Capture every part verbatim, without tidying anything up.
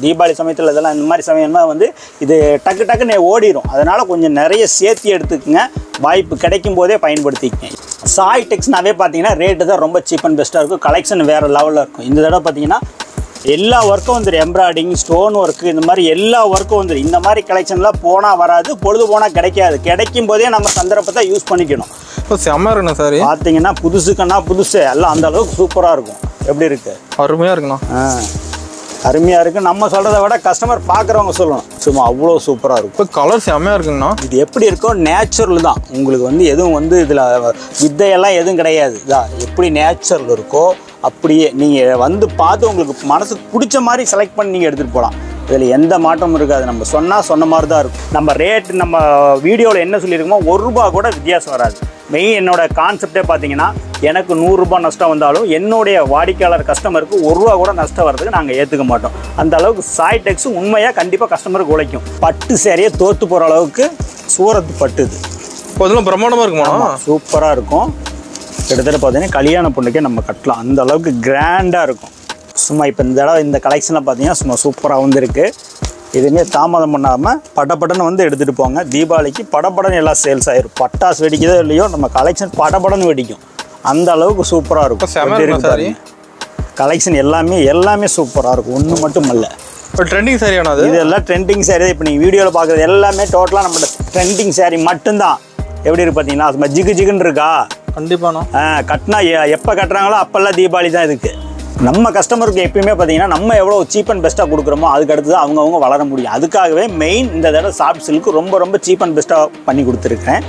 தீபாவளி சமயத்தில் இதெல்லாம் இந்த மாதிரி சமயமாக வந்து இது டக்கு டக்குன்னு ஓடிடும். அதனால் கொஞ்சம் நிறைய சேர்த்து எடுத்துக்கங்க, வாய்ப்பு கிடைக்கும் போதே பயன்படுத்திக்கங்க. சாய் டெக்ஸ்னாவே பார்த்தீங்கன்னா ரேட்டு தான் ரொம்ப சீப் அண்ட் பெஸ்ட்டாக இருக்கும், கலெக்ஷன் வேறு லெவலில் இருக்கும். இந்த தடவை பார்த்தீங்கன்னா எல்லா ஒர்க்கும் வந்துடும், எம்ப்ராய்டிங், ஸ்டோன் ஒர்க்கு, இந்த மாதிரி எல்லா ஒர்க்கும் வந்துடும். இந்த மாதிரி கலெக்ஷன்லாம் போனால் வராது, பொழுது போனால் கிடைக்காது. கிடைக்கும் போதே நம்ம சந்தர்ப்பத்தை யூஸ் பண்ணிக்கணும். இப்போ செம்மையாக இருக்குண்ணா சார், பார்த்தீங்கன்னா புதுசுக்குன்னா புதுசு எல்லாம் அந்த அளவுக்கு சூப்பராக இருக்கும். எப்படி இருக்குது? அருமையாக இருக்குண்ணா. ஆ, அருமையாக இருக்குது. நம்ம சொல்கிறத விட கஸ்டமர் பார்க்குறவங்க சொல்லணும், சும்மா அவ்வளோ சூப்பராக இருக்கும். இப்போ கலர் செம்மையாக இருக்குங்கண்ணா. இது எப்படி இருக்கோ நேச்சுரல் தான், உங்களுக்கு வந்து எதுவும் வந்து இதில் வித்தையெல்லாம் எதுவும் கிடையாது. இதான் எப்படி நேச்சுரல் இருக்கோ அப்படியே நீங்கள் வந்து பார்த்து உங்களுக்கு மனசுக்கு பிடிச்ச மாதிரி செலக்ட் பண்ணி நீங்கள் எடுத்துகிட்டு போகலாம். இதில் எந்த மாற்றமும் இருக்காது. நம்ம சொன்னால் சொன்ன மாதிரி தான் இருக்கும். நம்ம ரேட் நம்ம வீடியோவில் என்ன சொல்லியிருக்கோமோ ஒரு ரூபா கூட வித்தியாசம் வராது. மெயின் என்னோட கான்செப்டே பார்த்தீங்கன்னா எனக்கு நூறுரூபா நஷ்டம் வந்தாலும் என்னுடைய வாடிக்கையாளர் கஸ்டமருக்கு ஒரு ரூபா கூட நஷ்டம் வர்றதுக்கு நாங்கள் ஏற்றுக்க மாட்டோம். அந்த அளவுக்கு சாய் டெக்ஸ் உண்மையாக கண்டிப்பாக கஸ்டமருக்கு உழைக்கும். பட்டு சேரையே தோற்று போகிற அளவுக்கு சூரத் பட்டுது. அதெல்லாம் பிரம்மாண்டமாக இருக்குமா? சூப்பராக இருக்கும். கிட்டத்தட்ட பார்த்தீங்கன்னா கல்யாண பொண்ணுக்கே நம்ம கட்டலாம், அந்த அளவுக்கு கிராண்டாக இருக்கும். சும்மா இப்போ இந்த தடவை இந்த கலெக்ஷனில் பார்த்தீங்கன்னா சும்மா சூப்பராக வந்துருக்கு. எதுவுமே தாமதம் பண்ணாமல் படப்படன்னு வந்து எடுத்துகிட்டு போங்க. தீபாவளிக்கு படப்படன்னு எல்லாம் சேல்ஸ் ஆகிடும். பட்டாசு வெடிக்கிறதோ இல்லையோ நம்ம கலெக்ஷன் படப்படன்னு வெடிக்கும், அந்த அளவுக்கு சூப்பராக இருக்கும். கலெக்ஷன் எல்லாமே எல்லாமே சூப்பராக இருக்கும், ஒன்று மட்டும் இல்லை. இப்போ ட்ரெண்டிங் சாரி ஆனது இதெல்லாம் ட்ரெண்டிங் சாரி தான். இப்போ நீங்கள் வீடியோவில் பார்க்குறது எல்லாமே டோட்டலாக நம்மளோட ட்ரெண்டிங் சாரி மட்டும்தான். எப்படி இருக்கு பார்த்தீங்கன்னா சும்மா ஜிகு ஜிகுன்னு இருக்கா? கண்டிப்பாண்ணா. கட்டினா எப்போ கட்டுறாங்களோ அப்போல்லாம் தீபாவளி தான் இதுக்கு. நம்ம கஸ்டமருக்கு எப்பயுமே பார்த்தீங்கன்னா நம்ம எவ்வளோ சீப் அண்ட் பெஸ்ட்டாக கொடுக்குறோமோ அதுக்கு அடுத்து தான் அவங்கவுங்க வளர முடியும். அதுக்காகவே மெயின் இந்த தடவை சாஃப்ட் சில்க்கு ரொம்ப ரொம்ப சீப் அண்ட் பெஸ்ட்டாக பண்ணி கொடுத்துருக்கேன்.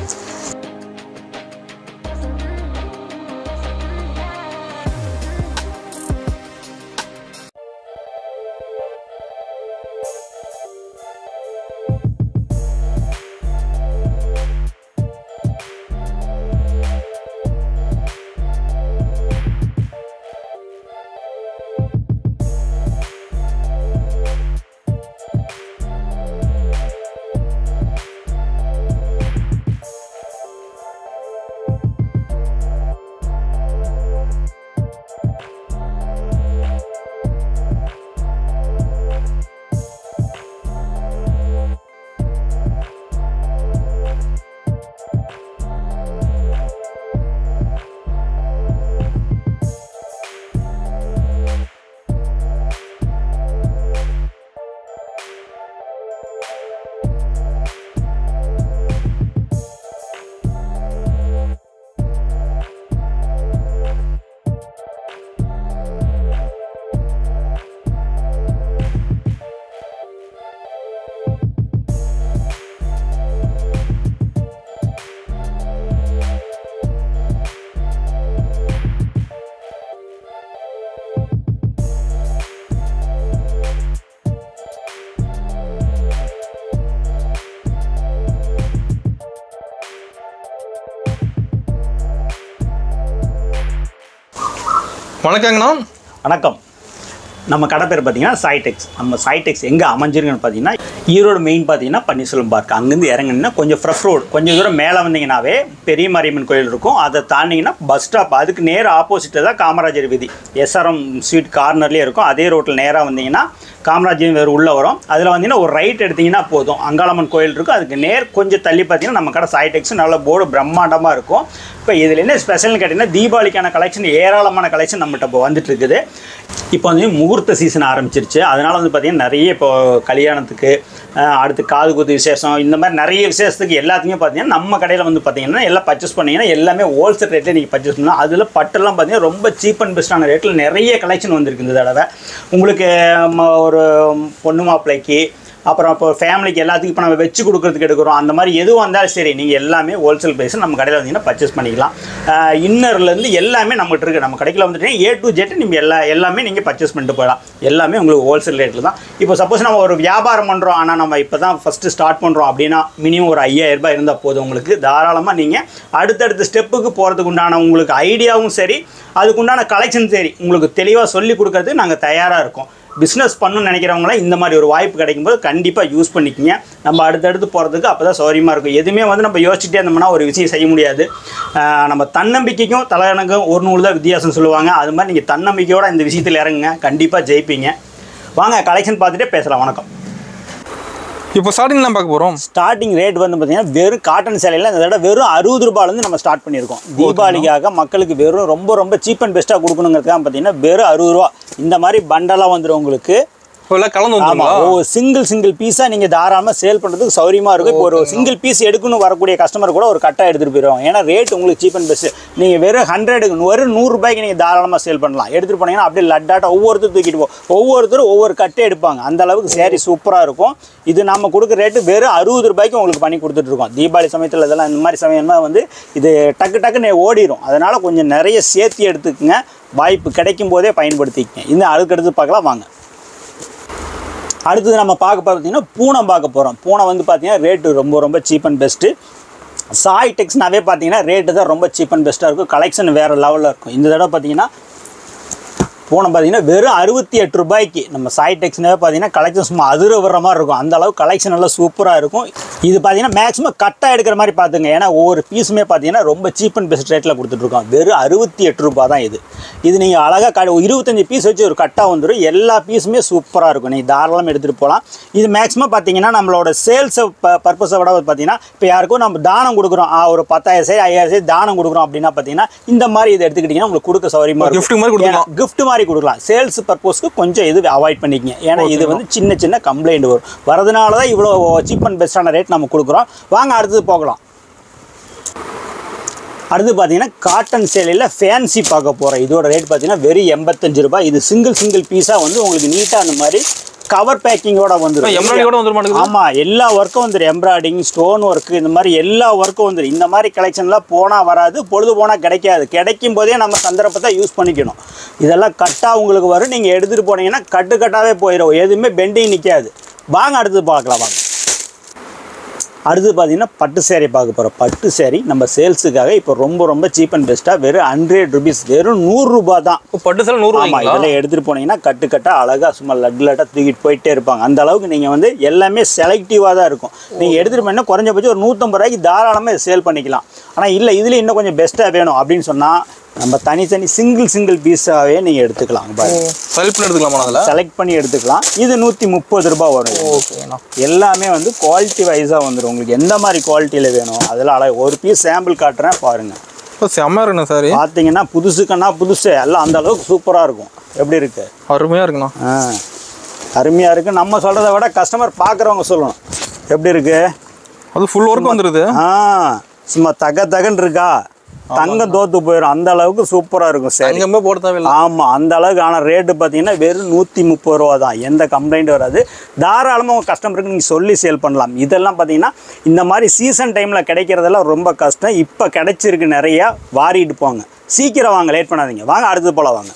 வணக்கங்கண்ணா. வணக்கம். நம்ம கடை பேர் பார்த்தீங்கன்னா சாய் டெக்ஸ். நம்ம சாய் டெக்ஸ் எங்கே அமைஞ்சிருக்குன்னு பார்த்தீங்கன்னா ஈரோடு மெயின் பார்த்தீங்கன்னா பன்னீர்செல்வம் பார்க். அங்கேருந்து இறங்குனீங்கன்னா கொஞ்சம் ஃப்ரெஷ் ரோடு, கொஞ்சம் தூரம் மேலே வந்தீங்கன்னாவே பெரிய மாரியம்மன் கோயில் இருக்கும். அதை தாண்டிங்கன்னா பஸ் ஸ்டாப், அதுக்கு நேர் ஆப்போசிட்டில் தான் காமராஜர் வீதி, எஸ்ஆர்எம் ஸ்வீட் கார்னர்லேயே இருக்கும். அதே ரோட்டில் நேராக வந்தீங்கன்னா காமராஜர் வேறு உள்ளே வரும். அதில் வந்தீங்கன்னா ஒரு ரைட் எடுத்திங்கன்னா போதும், அங்காளம்மன் கோயில் இருக்கும். அதுக்கு நேர் கொஞ்சம் தள்ளி பார்த்தீங்கன்னா நம்ம கடை சாய் டெக்ஸ். நல்ல போர்டு பிரம்மாண்டமாக இருக்கும். இப்போ இதில் என்ன ஸ்பெஷல்னு கேட்டிங்கன்னா தீபாவளிக்கான கலெக்ஷன் ஏராளமான கலெக்ஷன் நம்மகிட்ட இப்போ வந்துட்டு இருக்குது. இப்போ வந்து முகூர்த்த சீசன் ஆரம்பிச்சிருச்சு. அதனால் வந்து பார்த்திங்கன்னா நிறைய இப்போ கல்யாணத்துக்கு, அடுத்து காது குத்து விசேஷம், இந்த மாதிரி நிறைய விசேஷத்துக்கு எல்லாத்துக்குமே பார்த்தீங்கன்னா நம்ம கடையில் வந்து பார்த்திங்கன்னா எல்லாம் பர்ச்சேஸ் பண்ணிங்கன்னா எல்லாமே ஹோல்சேல் ரேட்டில் நீங்கள் பர்ச்சேஸ் பண்ணலாம். அதில் பட்டெல்லாம் பார்த்தீங்கன்னா ரொம்ப சீப் அண்ட் பெஸ்ட்டான ரேட்டில் நிறைய கலெக்ஷன் வந்திருக்கு இந்த தடவை. உங்களுக்கு ஒரு பொண்ணு மாப்பிள்ளைக்கு, அப்புறம் இப்போ ஃபேமிலிக்கு எல்லாத்துக்கும் இப்போ நம்ம வச்சு கொடுக்குறதுக்கு எடுக்கிறோம். அந்த மாதிரி எதுவும் வந்தாலும் சரி நீங்கள் எல்லாமே ஹோல்சேல் ப்ரைஸில் நம்ம கடையில் வந்தீங்கன்னா பர்ச்சேஸ் பண்ணிக்கலாம். இன்னர்லேருந்து எல்லாமே நம்மகிட்ட இருக்குது. நம்ம கடையில் வந்துட்டு ஏ டு ஜெட் நீங்கள் எல்லா எல்லாமே நீங்கள் பர்ச்சேஸ் பண்ணிட்டு போகலாம். எல்லாமே உங்களுக்கு ஹோல்சேல் ரேட்டில் தான். இப்போ சப்போஸ் நம்ம ஒரு வியாபாரம் பண்ணுறோம், ஆனால் நம்ம இப்போ தான் ஃபஸ்ட்டு ஸ்டார்ட் பண்ணுறோம் அப்படின்னா மினிமம் ஒரு ஐயாயிரம் ரூபாய் இருந்தால் போதும். உங்களுக்கு தாராளமாக நீங்கள் அடுத்தடுத்த ஸ்டெப்புக்கு போகிறதுக்கு உண்டான உங்களுக்கு ஐடியாவும் சரி, அதுக்குண்டான கலெக்ஷன் சரி உங்களுக்கு தெளிவாக சொல்லி கொடுக்கறதுக்கு நாங்கள் தயாராக இருக்கோம். பிஸ்னஸ் பண்ணணும்னு நினைக்கிறவங்களாம் இந்த மாதிரி ஒரு வாய்ப்பு கிடைக்கும்போது கண்டிப்பாக யூஸ் பண்ணிக்கிங்க. நம்ம அடுத்தடுத்து போகிறதுக்கு அப்போ தான் சௌரியமாக இருக்கும். எதுவுமே வந்து நம்ம யோசிச்சுட்டே இருந்தோம்னா ஒரு விஷயம் செய்ய முடியாது. நம்ம தன்னம்பிக்கைக்கும் தலைவனுக்கும் ஒரு நூல் தான் வித்தியாசம் சொல்லுவாங்க. அது மாதிரி நீங்கள் தன்னம்பிக்கையோடு இந்த விஷயத்தில் இறங்குங்க, கண்டிப்பாக ஜெயிப்பீங்க. வாங்க கலெக்ஷன் பார்த்துட்டே பேசலாம். வணக்கம். இப்போ ஸ்டார்டிங் தான் பார்க்க போகிறோம். ஸ்டார்டிங் ரேட் வந்து பார்த்தீங்கன்னா வெறும் காட்டன் சேலையில் இந்த தடவை வெறும் அறுபது ரூபாயிலேருந்து நம்ம ஸ்டார்ட் பண்ணியிருக்கோம். தீபாவளிக்காக மக்களுக்கு வெறும் ரொம்ப ரொம்ப சீப் அண்ட் பெஸ்ட்டாக கொடுக்கணுங்கிறதுக்காக பார்த்தீங்கன்னா வெறும் அறுபது ரூபா இந்த மாதிரி பண்டலாக வந்துடும் உங்களுக்கு. கலந்து ஆமாம், ஒரு சிங்கிள் சிங்கிள் பீஸாக நீங்கள் தாராளமாக சேல் பண்ணுறதுக்கு சௌரியமாக இருக்கும். இப்போ ஒரு சிங்கிள் பீஸ் எடுக்கணும் வரக்கூடிய கஸ்டமர் கூட ஒரு கட்டாக எடுத்துகிட்டு போயிடுவாங்க. ஏன்னா ரேட் உங்களுக்கு சீப் அண்ட் பெஸ்ட். நீங்கள் வெறும் ஹண்ட்ரடுக்கு வெறும் நூறுரூபாய்க்கு நீங்கள் தாராளமாக சேல் பண்ணலாம். எடுத்துகிட்டு போனீங்கன்னா அப்படியே லட்டாட்டா ஒவ்வொருத்தரும் தூக்கிட்டு போ ஒவ்வொருத்தரும் ஒவ்வொரு கட்டை எடுப்பாங்க. அந்த அளவுக்கு சேரீ சூப்பராக இருக்கும். இது நம்ம கொடுக்குற ரேட்டு வெறும் அறுபது ரூபாய்க்கு உங்களுக்கு பண்ணி கொடுத்துட்ருக்கோம். தீபாவளி சமயத்தில் இதெல்லாம் இந்த மாதிரி சமயம்னா வந்து இது டக்கு டக்குன்னு ஓடிடும். அதனால் கொஞ்சம் நிறைய சேர்த்து எடுத்துக்கங்க. வாய்ப்பு கிடைக்கும் போதே பயன்படுத்திக்கங்க. இந்த அதுக்கடுத்து பார்க்கலாம் வாங்க. அடுத்தது நம்ம பார்க்க பார்த்தீங்கன்னா பூனை பார்க்க போகிறோம். பூனை வந்து பார்த்தீங்கன்னா ரேட்டு ரொம்ப ரொம்ப சீப் அண்ட் பெஸ்ட்டு. சாய் டெக்ஸ்னாவே பார்த்தீங்கன்னா ரேட்டு தான் ரொம்ப சீப் அண்ட் பெஸ்ட்டாக இருக்கும். கலெக்ஷன் வேறு லெவலில் இருக்கும். இந்த தடவை பார்த்தீங்கன்னா பூனை பார்த்தீங்கன்னா வெறும் அறுபத்தி எட்டு ரூபாய்க்கு நம்ம சாய் டெக்ஸ்னாவே பார்த்தீங்கன்னா கலெக்ஷன் சும்மா அதிர வர்ற மாதிரி இருக்கும். அந்த அளவுக்கு கலெக்ஷன் நல்லா சூப்பராக இருக்கும். இது பார்த்தீங்கன்னா மேக்ஸிமம் கட்டாக எடுக்கிற மாதிரி பார்த்துங்க. ஏன்னா ஒவ்வொரு பீஸுமே பார்த்தீங்கன்னா ரொம்ப சீப் அண்ட் பெஸ்ட் ரேட்டில் கொடுத்துட்ருக்கோம். வெறும் அறுபத்தி எட்டு ரூபா தான் இது. இது நீங்கள் அழகாக க இருபத்தஞ்சி பீஸ் வச்சு ஒரு கட்டாக வந்துடும். எல்லா பீஸுமே சூப்பராக இருக்கும். நீங்கள் தாராளமாக எடுத்துகிட்டு போகலாம். இது மேக்ஸிமம் பார்த்தீங்கன்னா நம்மளோட சேல்ஸை ப பர்பஸை விட பார்த்தீங்கன்னா இப்போ யாருக்கும் நம்ம தானம் கொடுக்குறோம், ஒரு பத்தாயிரம் சரி ஐயாயிரம் சரி தானம் கொடுக்குறோம் அப்படின்னா பார்த்தீங்கன்னா இந்த மாதிரி இதை எடுத்துக்கிட்டிங்கன்னா உங்களுக்கு கொடுக்க சௌரியமாக இருக்கும். கிஃப்ட் மாதிரி கொடுக்கலாம். கிஃப்ட் மாதிரி கொடுக்கலாம். சேல்ஸ் பர்பஸ்க்கு கொஞ்சம் இது அவாய்ட் பண்ணிக்கங்க. ஏன்னா இது வந்து சின்ன சின்ன கம்ப்ளைண்ட் வரும். வரதுனால தான் இவ்வளோ சீப் அண்ட் பெஸ்ட்டான ரேட் நம்ம கொடுக்குறோம். வாங்க அடுத்தது போகலாம். அடுத்து பார்த்தீங்கன்னா காட்டன் சேலையில் ஃபேன்சி பார்க்க போகிறோம். இதோட ரேட் பார்த்தீங்கன்னா வெறும் எண்பத்தஞ்சு ரூபாய். இது சிங்கிள் சிங்கிள் பீஸாக வந்து உங்களுக்கு நீட்டாக அந்த மாதிரி கவர் பேக்கிங்கோட வந்துடும். எம்ப்ராய்டிங்கோட வந்துடும். ஆமாம், எல்லா ஒர்க்கும் வந்துடும். எம்ப்ராய்டிங், ஸ்டோன் ஒர்க்கு, இந்த மாதிரி எல்லா ஒர்க்கும் வந்துடும். இந்த மாதிரி கலெக்ஷன்லாம் போனால் வராது, பொழுது போனால் கிடைக்காது. கிடைக்கும் போதே நம்ம சந்தர்ப்பத்தை யூஸ் பண்ணிக்கணும். இதெல்லாம் கட்டாக உங்களுக்கு வரும். நீங்கள் எடுத்துகிட்டு போனீங்கன்னா கட்டு கட்டாகவே போயிடும். எதுவுமே பெண்டிங் நிற்காது. வாங்க அடுத்து பார்க்கலாம். வாங்க அடுத்து பார்த்தீங்கன்னா பட்டு சேரீ பார்க்க போகிறோம். பட்டு சேரீ நம்ம சேல்ஸுக்காக இப்போ ரொம்ப ரொம்ப சீப் அண்ட் பெஸ்ட்டாக வெறும் ஹண்ட்ரட் ருபீஸ் வெறும் நூறுரூபா தான். பட்டு சேலை நூறு. ஆமாம், இதெல்லாம் எடுத்துகிட்டு போனீங்கன்னா கட்டு கட்டாக அழகாக சும்மா லட்டு லட்டாக தூக்கிட்டு போயிட்டே இருப்பாங்க. அந்த அளவுக்கு நீங்கள் வந்து எல்லாமே செலக்டிவாக தான் இருக்கும். நீங்கள் எடுத்துகிட்டு போனீங்கன்னா குறைஞ்சபட்சம் ஒரு நூற்றம்பது ரூபாய்க்கு தாராளமாக சேல் பண்ணிக்கலாம். ஆனால் இல்லை இதில் இன்னும் கொஞ்சம் பெஸ்ட்டாக வேணும் அப்படின்னு சொன்னால் நம்ம தனித்தனி சிங்கிள் சிங்கிள் பீஸாகவே நீங்கள் எடுத்துக்கலாம். செலக்ட் பண்ணி எடுத்துக்கலாமா? அதில் செலக்ட் பண்ணி எடுத்துக்கலாம். இது நூற்றி முப்பது ரூபா வரும். ஓகேண்ணா. எல்லாமே வந்து குவாலிட்டி வைஸாக வந்துடும். உங்களுக்கு எந்த மாதிரி குவாலிட்டியில் வேணும் அதில் அழகு. ஒரு பீஸ் சாம்பிள் காட்டுறேன் பாருங்கள். இப்போ செம்ம இருக்குண்ணா சார். பார்த்தீங்கன்னா புதுசுக்குன்னா புதுசு எல்லாம் அந்த அளவுக்கு சூப்பராக இருக்கும். எப்படி இருக்குது? அருமையாக இருக்குண்ணா. ஆ, அருமையாக இருக்குது. நம்ம சொல்கிறத விட கஸ்டமர் பார்க்குறவங்க சொல்லணும் எப்படி இருக்குது. அது ஃபுல் ஒர்க் வந்துடுது. ஆ, சும்மா தக தகன்னு இருக்கா, தங்கம் தோத்து போயிடும். அந்த அளவுக்கு சூப்பராக இருக்கும். சரி, போட தேவையில்லை. ஆமாம், அந்த அளவுக்கு. ஆனால் ரேட்டு பார்த்தீங்கன்னா வெறும் நூற்றி முப்பது ரூபா தான். எந்த கம்ப்ளைண்ட் வராது. தாராளமாக உங்கள் கஸ்டமருக்கு நீங்கள் சொல்லி சேல் பண்ணலாம். இதெல்லாம் பார்த்தீங்கன்னா இந்த மாதிரி சீசன் டைமில் கிடைக்கிறதெல்லாம் ரொம்ப கஷ்டம். இப்போ கிடைச்சிருக்கு நிறையா. வாரிட்டு போங்க, சீக்கிரம் வாங்க, லேட் பண்ணாதீங்க. வாங்க அடுத்தது போல வாங்க.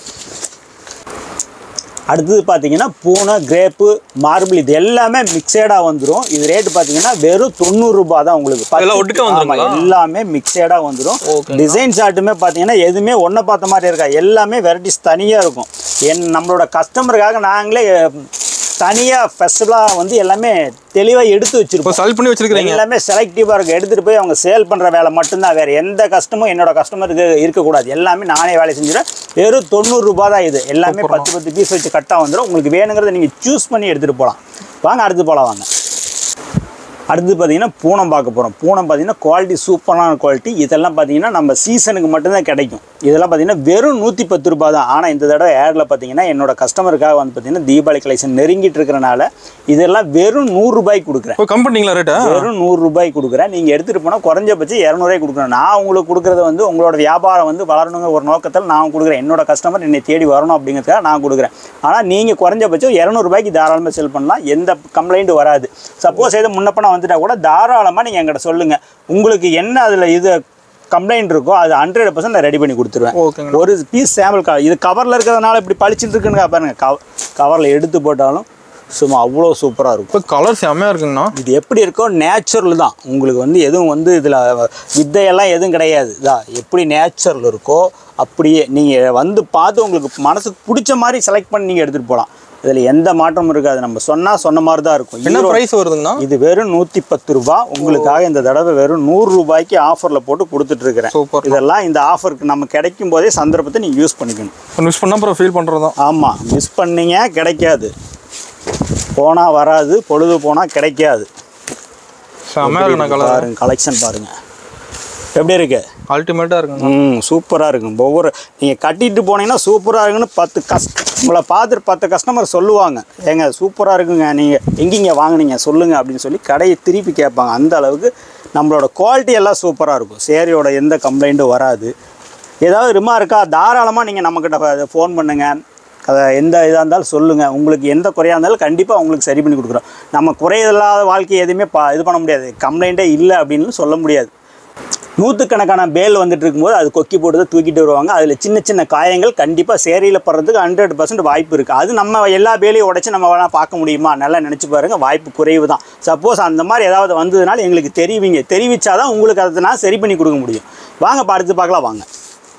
அடுத்தது பார்த்தீங்கன்னா பூனை, கிரேப்பு, மார்பிள் இது எல்லாமே மிக்சடாக வந்துடும். இது ரேட்டு பார்த்தீங்கன்னா வெறும் தொண்ணூறுரூபா தான் உங்களுக்கு. எல்லாமே மிக்சடாக வந்துடும். டிசைன் சார்ட்டுமே பார்த்தீங்கன்னா எதுவுமே ஒன்றை பார்த்த மாதிரி இருக்கா. எல்லாமே வெரைட்டிஸ் தனியாக இருக்கும். என் நம்மளோட கஸ்டமருக்காக நாங்களே தனியாக ஸ்பெஷலாக வந்து எல்லாமே தெளிவாக எடுத்து வச்சுருப்போம். செலக்ட் பண்ணி வச்சுருக்கீங்க. எல்லாமே செலக்டிவாக இருக்கும். எடுத்துகிட்டு போய் அவங்க சேல் பண்ணுற வேலை மட்டும்தான். வேறு எந்த கஸ்டமும் என்னோட கஸ்டமருக்கு இருக்கக்கூடாது. எல்லாமே நானே வேலை செஞ்சுருவேன். வெறும் தொண்ணூறுரூபா தான் இது. எல்லாமே பத்து பத்து பீஸ் வச்சு கட்டாக வந்துடும். உங்களுக்கு வேணுங்கிறத நீங்கள் சூஸ் பண்ணி எடுத்துகிட்டு போகலாம். வாங்க அடுத்து போகலாம். வாங்க அடுத்து பார்த்தீங்கன்னா பூனம் பார்க்க போகிறோம். பூனம் பார்த்தீங்கன்னா குவாலிட்டி சூப்பரான குவாலிட்டி. இதெல்லாம் பார்த்தீங்கன்னா நம்ம சீசனுக்கு மட்டும்தான் கிடைக்கும். இதெல்லாம் பார்த்தீங்கன்னா வெறும் நூற்றி பத்து ரூபா தான். ஆனால் இந்த தடவை ஏடில் பார்த்தீங்கன்னா என்னோட கஸ்டமருக்காக வந்து பார்த்தீங்கன்னா தீபாவளி கலெக்ஷன் நெருங்கிட்டு இருக்கிறனால இதெல்லாம் வெறும் நூறுரூபாய்க்கு கொடுக்குறேன். கம்பெனிங்களா ரேட்டா? வெறும் நூறுரூபாய்க்கு கொடுக்குறேன். நீங்கள் எடுத்துகிட்டு போனால் குறைஞ்சபட்சம் இரநூறுவாய்க்கு கொடுக்குறேன். நான் உங்களுக்கு கொடுக்குறது வந்து உங்களோட வியாபாரம் வந்து வளரணுங்கிற ஒரு நோக்கத்தில் நான் கொடுக்குறேன். என்னோட கஸ்டமர் என்னை தேடி வரணும் அப்படிங்கிறதுக்காக நான் கொடுக்குறேன். ஆனால் நீங்கள் குறைஞ்சபட்சம் இரநூறுபாய்க்கு தாராளமாக செல் பண்ணலாம். எந்த கம்ப்ளைண்ட்டும் வராது. சப்போஸ் எது முன்னப்பண்ண வந்துட்டால் கூட தாராளமாக நீங்கள் என்கிட்ட சொல்லுங்கள். உங்களுக்கு என்ன அதில் இது கம்ப்ளைண்ட் இருக்கோ அது ஹண்ட்ரட் பர்சன்ட் நான் ரெடி பண்ணி கொடுத்துருவேன். ஒரு பீஸ் சாம்பிள் கவர் இது கவரில் இருக்கிறதுனால இப்படி பளிச்சுட்டு இருக்குன்னு பாருங்கள். கவ கவரில் எடுத்து போட்டாலும் சும்மா அவ்வளோ சூப்பராக இருக்கும். இப்போ கலர் செம்மையாக இருக்குங்கண்ணா. இது எப்படி இருக்கோ நேச்சுரல் தான். உங்களுக்கு வந்து எதுவும் வந்து இதில் வித்தையெல்லாம் எதுவும் கிடையாது. இதா எப்படி நேச்சுரல் இருக்கோ அப்படியே நீங்கள் வந்து பார்த்து உங்களுக்கு மனசுக்கு பிடிச்ச மாதிரி செலக்ட் பண்ணி நீங்கள் எடுத்துகிட்டு போகலாம். இதில் எந்த மாற்றமும் இருக்காது. நம்ம சொன்னால் சொன்ன மாதிரி தான் இருக்கும். என்ன ப்ரைஸ் வருதுங்கண்ணா? இது வெறும் நூற்றி பத்து ரூபா. உங்களுக்காக இந்த தடவை வெறும் நூறு ரூபாய்க்கு ஆஃபரில் போட்டு கொடுத்துட்ருக்கிறேன். இதெல்லாம் இந்த ஆஃபருக்கு நம்ம கிடைக்கும் போதே சந்தர்ப்பத்தை நீங்கள் யூஸ் பண்ணிக்கணும். மிஸ் பண்ணால் அப்புறம் ஃபீல் பண்ணுறதா? ஆமாம், மிஸ் பண்ணிங்க கிடைக்காது. போனால் வராது, பொழுது போனால் கிடைக்காது. செம்மையாக இருக்குண்ணா கலர். பாருங்க கலெக்ஷன் பாருங்கள் எப்படி இருக்கு. அல்டிமேட்டாக இருக்குங்க. ம் சூப்பராக இருக்கும். ஒவ்வொரு நீங்கள் கட்டிட்டு போனீங்கன்னா சூப்பராக இருக்குன்னு பத்து கஸ்ட் உங்களை பார்த்துட்டு பத்து கஸ்டமர் சொல்லுவாங்க, ஏங்க சூப்பராக இருக்குங்க, நீங்கள் எங்கேங்க வாங்கினீங்க சொல்லுங்கள் அப்படின்னு சொல்லி கடையை திருப்பி கேட்பாங்க. அந்த அளவுக்கு நம்மளோட குவாலிட்டி எல்லாம் சூப்பராக இருக்கும். சேரீயோட எந்த கம்ப்ளைண்ட்டும் வராது. ஏதாவது ரிமார்க்கா தாராளமாக நீங்கள் நம்மக்கிட்ட ஃபோன் பண்ணுங்கள். அதை எந்த இதாக இருந்தாலும் சொல்லுங்கள். உங்களுக்கு எந்த குறையாக இருந்தாலும் கண்டிப்பாக உங்களுக்கு சரி பண்ணி கொடுக்குறோம். நம்ம குறையில்லாத வாழ்க்கை எதுவுமே பா இது பண்ண முடியாது, கம்ப்ளைண்ட்டே இல்லை அப்படின்னு சொல்ல முடியாது. நூற்றுக்கணக்கான பேல் வந்துட்டு இருக்கும்போது அது கொக்கி போட்டு தான் தூக்கிட்டு வருவாங்க. அதில் சின்ன சின்ன காயங்கள் கண்டிப்பாக சேரியில் படுறதுக்கு ஹண்ட்ரட் பர்சன்ட் வாய்ப்பு இருக்குது. அது நம்ம எல்லா பேலையும் உடச்சி நம்ம வேணால் பார்க்க முடியுமா, நல்லா நினச்சி பாருங்கள், வாய்ப்பு குறைவு தான். சப்போஸ் அந்த மாதிரி ஏதாவது வந்ததுனால எங்களுக்கு தெரிவிங்க, தெரிவித்தா தான் உங்களுக்கு அதை நான் சரி பண்ணி கொடுக்க முடியும். வாங்க அடுத்து பார்க்கலாம் வாங்க.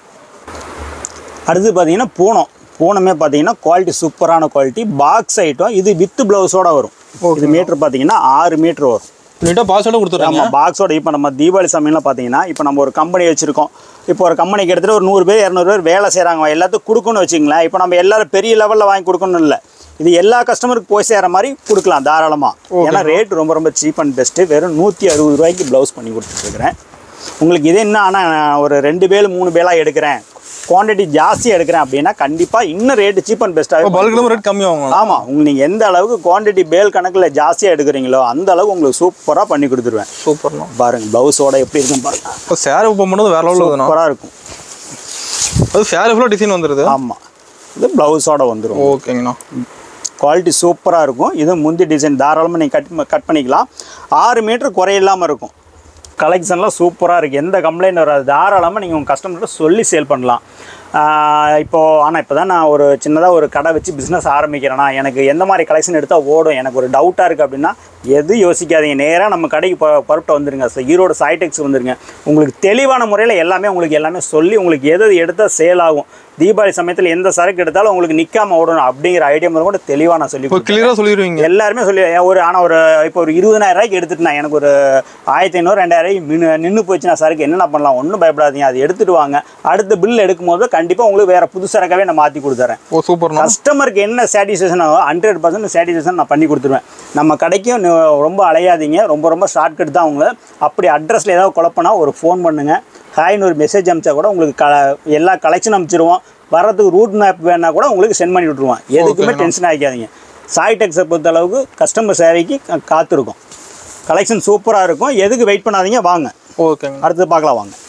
அடுத்து பார்த்தீங்கன்னா பூனம். பூனமே பார்த்தீங்கன்னா குவாலிட்டி சூப்பரான குவாலிட்டி, பாக்ஸ் ஐட்டம். இது வித் ப்ளவுஸோடு வரும். இது மீட்ரு பார்த்தீங்கன்னா ஆறு மீட்ரு வரும். நீட்டாக பாக்ஸோட கொடுத்துருக்காங்க. ஆமாம் பாக்ஸோட. இப்போ நம்ம தீபாவளி சமயம்லாம் பார்த்தீங்கன்னா இப்போ நம்ம ஒரு கம்பெனி வச்சுருக்கோம். இப்போ ஒரு கம்பெனிக்கு எடுத்துகிட்டு ஒரு நூறு பேர் இரநூறு பேர் வேலை செய்கிறாங்க, எல்லாத்துக்கும் கொடுக்கணும்னு வச்சுங்களேன். இப்போ நம்ம எல்லோரும் பெரிய லெவலில் வாங்கி கொடுக்கணும் இல்லை, இது எல்லா கஸ்டமருக்கு போய் சேர மாதிரி கொடுக்கலாம் தாராளமாக. ஏன்னா ரேட் ரொம்ப ரொம்ப சீப் அண்ட் பெஸ்ட்டு. வெறும் நூற்றி அறுபது ரூபாய்க்கு ப்ளவுஸ் பண்ணி கொடுத்துட்ருக்குறேன் உங்களுக்கு. இது என்ன ஆனால் ஒரு ரெண்டு பேல் மூணு பேலாக எடுக்கிறேன், குவான்டிட்டி ஜாஸ்தியாக எடுக்கிறேன் அப்படின்னா கண்டிப்பாக இன்னும் ரேட்டு சீப் அண்ட் பெஸ்ட்டாக பல்கிலும் ரேட் கம்மியாகும். ஆமாம், உங்களுக்கு நீங்கள் எந்த அளவுக்கு குவான்டிட்டி பேல் கணக்கில் ஜாஸ்தியாக எடுக்கிறீங்களோ அந்த அளவுக்கு உங்களுக்கு சூப்பராக பண்ணி கொடுத்துருவேன். சூப்பர்ண்ணா. பாருங்கள் ப்ளவுஸோட எப்படி இருக்குன்னு பாருங்கள். இப்போ சேரீ போகும்போது வேறு லெவலில் சூப்பராக இருக்கும். அது சேரீ ஃபுல்லாக டிசைன் வந்துடுது. ஆமாம், இது ப்ளவுஸோட வந்துடும். ஓகேங்கண்ணா. குவாலிட்டி சூப்பராக இருக்கும். இது முந்தி டிசைன் தாராளமாக நீங்கள் கட் கட் பண்ணிக்கலாம். ஆறு மீட்ரு குறையில்லாமல் இருக்கும். கலெக்ஷன்லாம் சூப்பராக இருக்குது, எந்த கம்ப்ளைண்ட் வராது. தாராளமாக நீங்கள் உங்கள் கஸ்டமர்கிட்ட சொல்லி சேல் பண்ணலாம். இப்போது ஆனால் இப்போ தான் நான் ஒரு சின்னதாக ஒரு கடை வச்சு பிஸ்னஸ் ஆரம்பிக்கிறேன்னா எனக்கு எந்த மாதிரி கலெக்ஷன் எடுத்தால் ஓடும், எனக்கு ஒரு டவுட்டாக இருக்குது அப்படின்னா எது யோசிக்காதீங்க, நேராக நம்ம கடைக்கு ப பருப்பிட்ட வந்துடுங்க. ஸோ ஈரோடு சாய்டெக்ஸ் வந்துடுங்க. உங்களுக்கு தெளிவான முறையில் எல்லாமே உங்களுக்கு எல்லாமே சொல்லி உங்களுக்கு எது எடுத்தால் சேல் ஆகும், தீபாவளி சமயத்தில் எந்த சரக்கு எடுத்தாலும் உங்களுக்கு நிற்காமல் ஓடணும் அப்படிங்கிற ஐடியா முதல் கூட தெளிவாக நான் சொல்லி கிளியராக சொல்லிடுவீங்க. எல்லாருமே சொல்லி ஒரு ஆனால் ஒரு இப்போ ஒரு இருபதாயிரம் ரூபாய்க்கு எடுத்துட்டு நான் எனக்கு ஒரு ஆயிரத்தி ஐநூறு ரெண்டாயிரம் மின்னு நின்று போச்சுன்னா சரக்கு என்னென்ன பண்ணலாம், ஒன்றும் பயப்படாதீங்க, அது எடுத்துகிட்டு வாங்க. அடுத்த பில் எடுக்கும்போது கண்டிப்பாக உங்களுக்கு வேறு புது சரக்காகவே நான் மாற்றி கொடுத்துறேன். Oh super. கஸ்டமருக்கு என்ன சாட்டிஸ்ஃபேக்ஷன் ஆகும் ஹண்ட்ரட் பர்சன்ட் சாட்டிஸ்ஃபேக்ஷன் நான் பண்ணி கொடுத்துருவேன். நம்ம கடைக்கும் ரொம்ப அலையாதீங்க, ரொம்ப ரொம்ப ஷார்ட்கட் தான். அவங்க அப்படி அட்ரஸில் ஏதாவது குழப்பம்னா ஒரு ஃபோன் பண்ணுங்கள், ஹாய்னு ஒரு மெசேஜ் அனுப்பிச்சா கூட உங்களுக்கு க எல்லா கலெக்ஷன் அனுப்பிச்சிடுவோம். வர்றதுக்கு ரூட் மேப் வேணால் கூட உங்களுக்கு சென்ட் பண்ணி விட்ருவோம். எதுக்குமே டென்ஷன் ஆகிக்காதீங்க. சாய்டெக்ஸை பொறுத்த அளவுக்கு கஸ்டமர் சேவைக்கு காத்திருக்கும். கலெக்ஷன் சூப்பராக இருக்கும், எதுக்கு வெயிட் பண்ணாதீங்க, வாங்க. ஓகேங்க. அடுத்து பார்க்கலாம் வாங்க.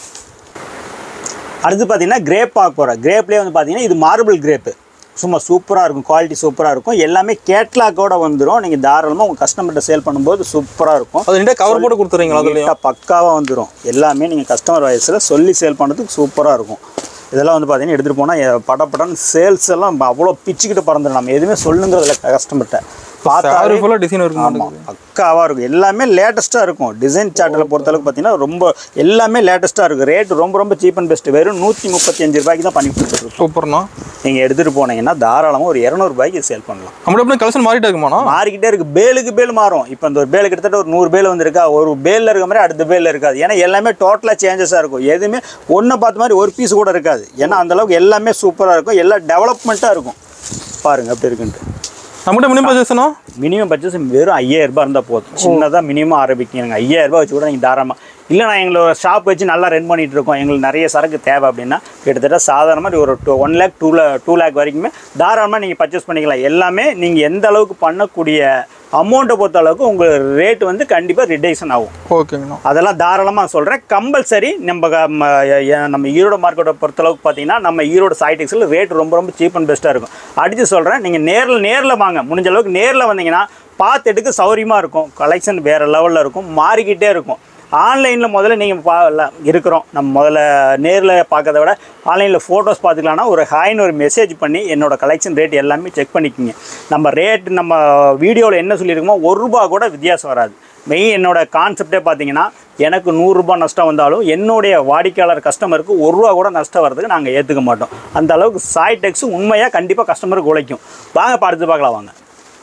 அடுத்து பார்த்தீங்கன்னா கிரேப் பார்க்க போகிறேன். கிரேப்லேயே வந்து பார்த்தீங்கன்னா இது மார்பிள் கிரேப்பு, சும்மா சூப்பராக இருக்கும், குவாலிட்டி சூப்பராக இருக்கும். எல்லாமே கேட்லாக்கோட வந்துடும். நீங்கள் தாராளமாக உங்கள் கஸ்டமர்கிட்ட சேல் பண்ணும்போது சூப்பராக இருக்கும். அது நீட்டாக கவர் போட்டு கொடுத்துறீங்களா? அதுலேயும் பக்காவாக வந்துடும். எல்லாமே நீங்கள் கஸ்டமர் வயசில் சொல்லி சேல் பண்ணுறதுக்கு சூப்பராக இருக்கும். இதெல்லாம் வந்து பார்த்தீங்கன்னா எடுத்துகிட்டு போனால் படப்படன்னு சேல்ஸ் எல்லாம் அவ்வளோ பிச்சுக்கிட்டு பறந்துடும். நம்ம எதுவுமே சொல்லுங்கிறதுல கஸ்டமர்கிட்ட பார்த்தா டிசைன் இருக்கும், பக்காவாக இருக்கும். எல்லாமே லேட்டஸ்ட்டாக இருக்கும். டிசைன் சார்ட்டில் பொறுத்தளவுக்கு பார்த்தீங்கன்னா ரொம்ப எல்லாமே லேட்டஸ்ட்டாக இருக்கும். ரேட் ரொம்ப ரொம்ப சீப் அண்ட் பெஸ்ட். வெறும் நூற்றி முப்பத்தி அஞ்சு ரூபாய்க்கு தான் பண்ணி கொடுத்துருக்கோம். சூப்பர்ண்ணா. நீங்கள் எடுத்துகிட்டு போனீங்கன்னா தாராளமாக ஒரு இரநூறுபாய்க்கு சேல் பண்ணலாம். நம்மள கலெக்ஷன் மாறிட்டே இருக்குமாண்ணா? மாறிக்கிட்டே இருக்குது. பேலுக்கு பேல் மாறும். இப்போ இந்த ஒரு பேலுக்கு கிட்டத்தட்ட ஒரு நூறு பேல் வந்துருக்கா, ஒரு பேலில் இருக்க மாதிரி அடுத்த பேலில் இருக்காது. ஏன்னா எல்லாமே டோட்டலாக சேஞ்சஸாக இருக்கும். எதுவுமே ஒன்றை பார்த்த மாதிரி ஒரு பீஸ் கூட இருக்காது. ஏன்னா அந்தளவுக்கு எல்லாமே சூப்பராக இருக்கும், எல்லாம் டெவலப்மெண்ட்டாக இருக்கும். பாருங்கள் எப்படி இருக்குன்ட்டு. நம்மகிட்ட மினிமம் பட்ஜெட்னா மினிமம் பட்ஜெட் வெறும் ஐயாயிரம் ரூபாய் இருந்தால் போதும். சின்னதாக மினிமம் ஆரம்பிக்கணுங்க. ஐயாயிரம் ரூபாய் வச்சு கூட நீங்கள் தாராளமாக இல்லை நான் எங்களோட ஷாப் வச்சு நல்லா ரன் பண்ணிகிட்டு இருக்கோம், எங்களுக்கு நிறைய சரக்கு தேவை அப்படின்னா கிட்டத்தட்ட சாதாரணமாக ஒரு டூ ஒன் லேக் டூ லே டூ லேக் வரைக்குமே தாராளமாக நீங்கள் பர்ச்சேஸ் பண்ணிக்கலாம். எல்லாமே நீங்கள் எந்த அளவுக்கு பண்ணக்கூடிய அமௌண்ட்டை பொறுத்த அளவுக்கு உங்கள் ரேட் வந்து கண்டிப்பாக ரிடக்ஷன் ஆகும். ஓகேங்கண்ணா. அதெல்லாம் தாராளமாக சொல்கிறேன். கம்பல்சரி நம்ம நம்ம ஈரோடு மார்க்கெட்டை பொறுத்தளவுக்கு பார்த்தீங்கன்னா நம்ம ஈரோடு சாய்டெக்ஸில் ரேட் ரொம்ப ரொம்ப சீப் அண்ட் பெஸ்ட்டாக இருக்கும். அடித்து சொல்கிறேன், நீங்கள் நேரில் நேரில் வாங்க. முடிஞ்ச அளவுக்கு நேரில் வந்தீங்கன்னா பார்த்து எடுக்க சௌரியமாக இருக்கும். கலெக்ஷன் வேறு லெவலில் இருக்கும், மாறிக்கிட்டே இருக்கும். ஆன்லைனில் முதல்ல நீங்கள் பா இருக்கிறோம் நம்ம முதல்ல நேரில் பார்க்கறத விட ஆன்லைனில் ஃபோட்டோஸ் பார்த்துக்கலான்னா ஒரு ஹாய்னு ஒரு மெசேஜ் பண்ணி என்னோடய கலெக்ஷன் ரேட் எல்லாமே செக் பண்ணிக்கோங்க. நம்ம ரேட் நம்ம வீடியோவில் என்ன சொல்லியிருக்கோமோ ஒரு ரூபா கூட வித்தியாசம் வராது. மெயின் என்னோடய கான்செப்டே பார்த்தீங்கன்னா எனக்கு நூறுரூபா நஷ்டம் வந்தாலும் என்னுடைய வாடிக்கையாளர் கஸ்டமருக்கு ஒரு ரூபா கூட நஷ்டம் வர்றதுக்கு நாங்கள் ஏற்றுக்க மாட்டோம். அந்த அளவுக்கு சாய்டெக்ஸ் உண்மையாக கண்டிப்பாக கஸ்டமருக்கு உழைக்கும். வாங்க பார்த்து பார்க்கலாம் வாங்க.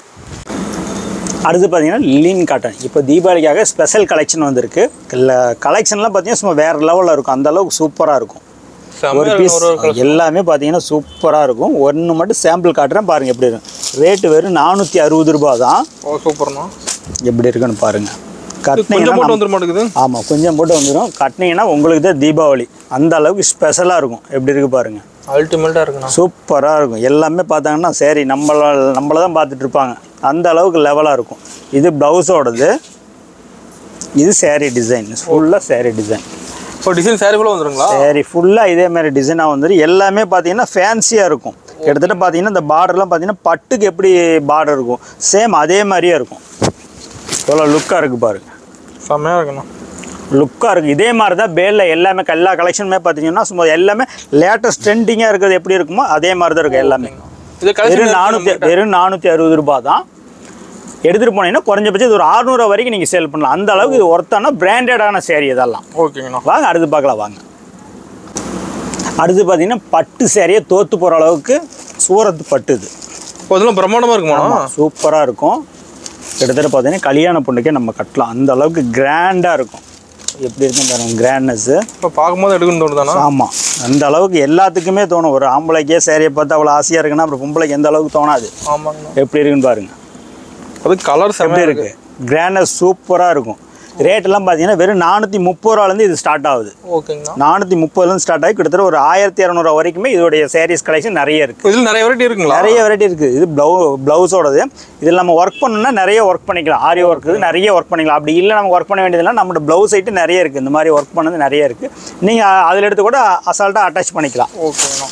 அடுத்து பார்த்தீங்கன்னா லீன் காட்டன். இப்போ தீபாவளிக்காக ஸ்பெஷல் கலெக்ஷன் வந்திருக்கு. இல்லை கலெக்ஷன்லாம் பார்த்தீங்கன்னா சும்மா வேறு லெவலில் இருக்கும், அந்தளவுக்கு சூப்பராக இருக்கும். ஒரு பீஸ் எல்லாமே பார்த்தீங்கன்னா சூப்பராக இருக்கும். ஒன்று மட்டும் சாம்பிள் காட்டுறேன் பாருங்கள் எப்படி இருக்கும். ரேட்டு வெறும் நானூற்றி அறுபது ரூபா தான். ஓ சூப்பர்ண்ணா. எப்படி இருக்குன்னு பாருங்கள். கொஞ்சம் போட்டு வந்துட மாட்டேங்குது. ஆமாம் கொஞ்சம் போட்டு வந்துடும். கட்டினீங்கன்னா உங்களுக்கு தான் தீபாவளி அந்த அளவுக்கு ஸ்பெஷலாக இருக்கும். எப்படி இருக்குது பாருங்கள். அல்டிமேட்டாக இருக்குண்ணா. சூப்பராக இருக்கும். எல்லாமே பார்த்தாங்கன்னா சரி நம்மள நம்மளை தான் பார்த்துட்டு இருப்பாங்க அந்த அளவுக்கு லெவலாக இருக்கும். இது ப்ளவுஸோடது. இது சேரீ டிசைன் ஃபுல்லாக சேரீ டிசைன். இப்போ டிசைன் சேரீ ஃபுல்லாக வந்துருங்களா? சேரீ ஃபுல்லாக இதே மாதிரி டிசைனாக வந்துடும். எல்லாமே பார்த்தீங்கன்னா ஃபேன்சியாக இருக்கும். கிட்டத்தட்ட பார்த்தீங்கன்னா இந்த பார்டர்லாம் பார்த்தீங்கன்னா பட்டுக்கு எப்படி பார்டர் இருக்கும் சேம் அதே மாதிரியே இருக்கும். எவ்வளோ லுக்காக இருக்குது பாருங்கள். செம்மையாக இருக்குண்ணா. லுக்காக இருக்குது. இதே மாதிரி தான் பேலில் எல்லாமே எல்லா கலெக்ஷனுமே பார்த்தீங்கன்னா சும்மா எல்லாமே லேட்டஸ்ட் ட்ரெண்டிங்காக இருக்கிறது எப்படி இருக்குமோ அதே மாதிரி தான் இருக்கும் எல்லாமே. வெறும் நானூற்றி வெறும் நானூற்றி அறுபது ரூபா தான். எடுத்துகிட்டு போனீங்கன்னா குறைஞ்சபட்சம் இது ஒரு அறுநூறுவா வரைக்கும் நீங்கள் சேல் பண்ணலாம். அந்த அளவுக்கு இது ஒர்த்தான பிராண்டடான சேரீ இதெல்லாம். ஓகேங்கண்ணா. வாங்க அடுத்து பார்க்கலாம் வாங்க. அடுத்து பார்த்தீங்கன்னா பட்டு சேரீயை தோற்று போகிற அளவுக்கு சூரத்து பட்டு இது. அதெல்லாம் பிரம்மாண்டமாக இருக்குமா? சூப்பராக இருக்கும். கிட்டத்தட்ட பார்த்தீங்கன்னா கல்யாண பொண்ணுக்கே நம்ம கட்டலாம் அந்த அளவுக்கு கிராண்டாக இருக்கும். எப்படி இருக்குன்னு பாருங்க கிராண்ட்னஸ்ஸு. இப்போ பார்க்கும்போது எடுக்கணும்னு தோணுதானா? ஆமாம் அந்த அளவுக்கு எல்லாத்துக்குமே தோணும். ஒரு ஆம்பளைக்கே சேரீயை பார்த்து அவ்வளோ ஆசையாக இருக்குன்னா அப்புறம் பொம்பளைக்கு எந்த அளவுக்கு தோணாது. ஆமாங்க. எப்படி இருக்குன்னு பாருங்கள். அது கலர் எப்படி இருக்குது கிராண்ட்னஸ் சூப்பராக இருக்கும். ரேட்டெல்லாம் பார்த்தீங்கன்னா வெறும் நானூற்றி முப்பது ரூபாலேருந்து இது ஸ்டார்ட் ஆகுது. ஓகேங்கண்ணா. நானூற்றி முப்பதுலேருந்து ஸ்டார்ட் ஆகி கிட்டத்தட்ட ஒரு ஆயிரத்தி இரநூறுவா வரைக்குமே இதோடைய சாரீஸ் கலெக்ஷன் நிறைய இருக்குது. இதில் நிறைய வெரைட்டி இருக்குங்களா? நிறைய வெரைட்டி இருக்குது. இது ப்ளவு ப்ளவுஸோடது. இதில் நம்ம ஒர்க் பண்ணணும்னா நிறைய ஒர்க் பண்ணிக்கலாம். ஆரி ஒர்க் நிறைய ஒர்க் பண்ணிக்கலாம். அப்படி இல்லை நம்ம ஒர்க் பண்ண வேண்டியதுலாம் நம்மளோட ப்ளவுஸ் ஐட்டு நிறைய இருக்குது. இந்த மாதிரி ஒர்க் பண்ணது நிறைய இருக்குது. நீங்கள் அதில் எடுத்து கூட அசால்ட்டாக அட்டாச் பண்ணிக்கலாம். ஓகேண்ணா.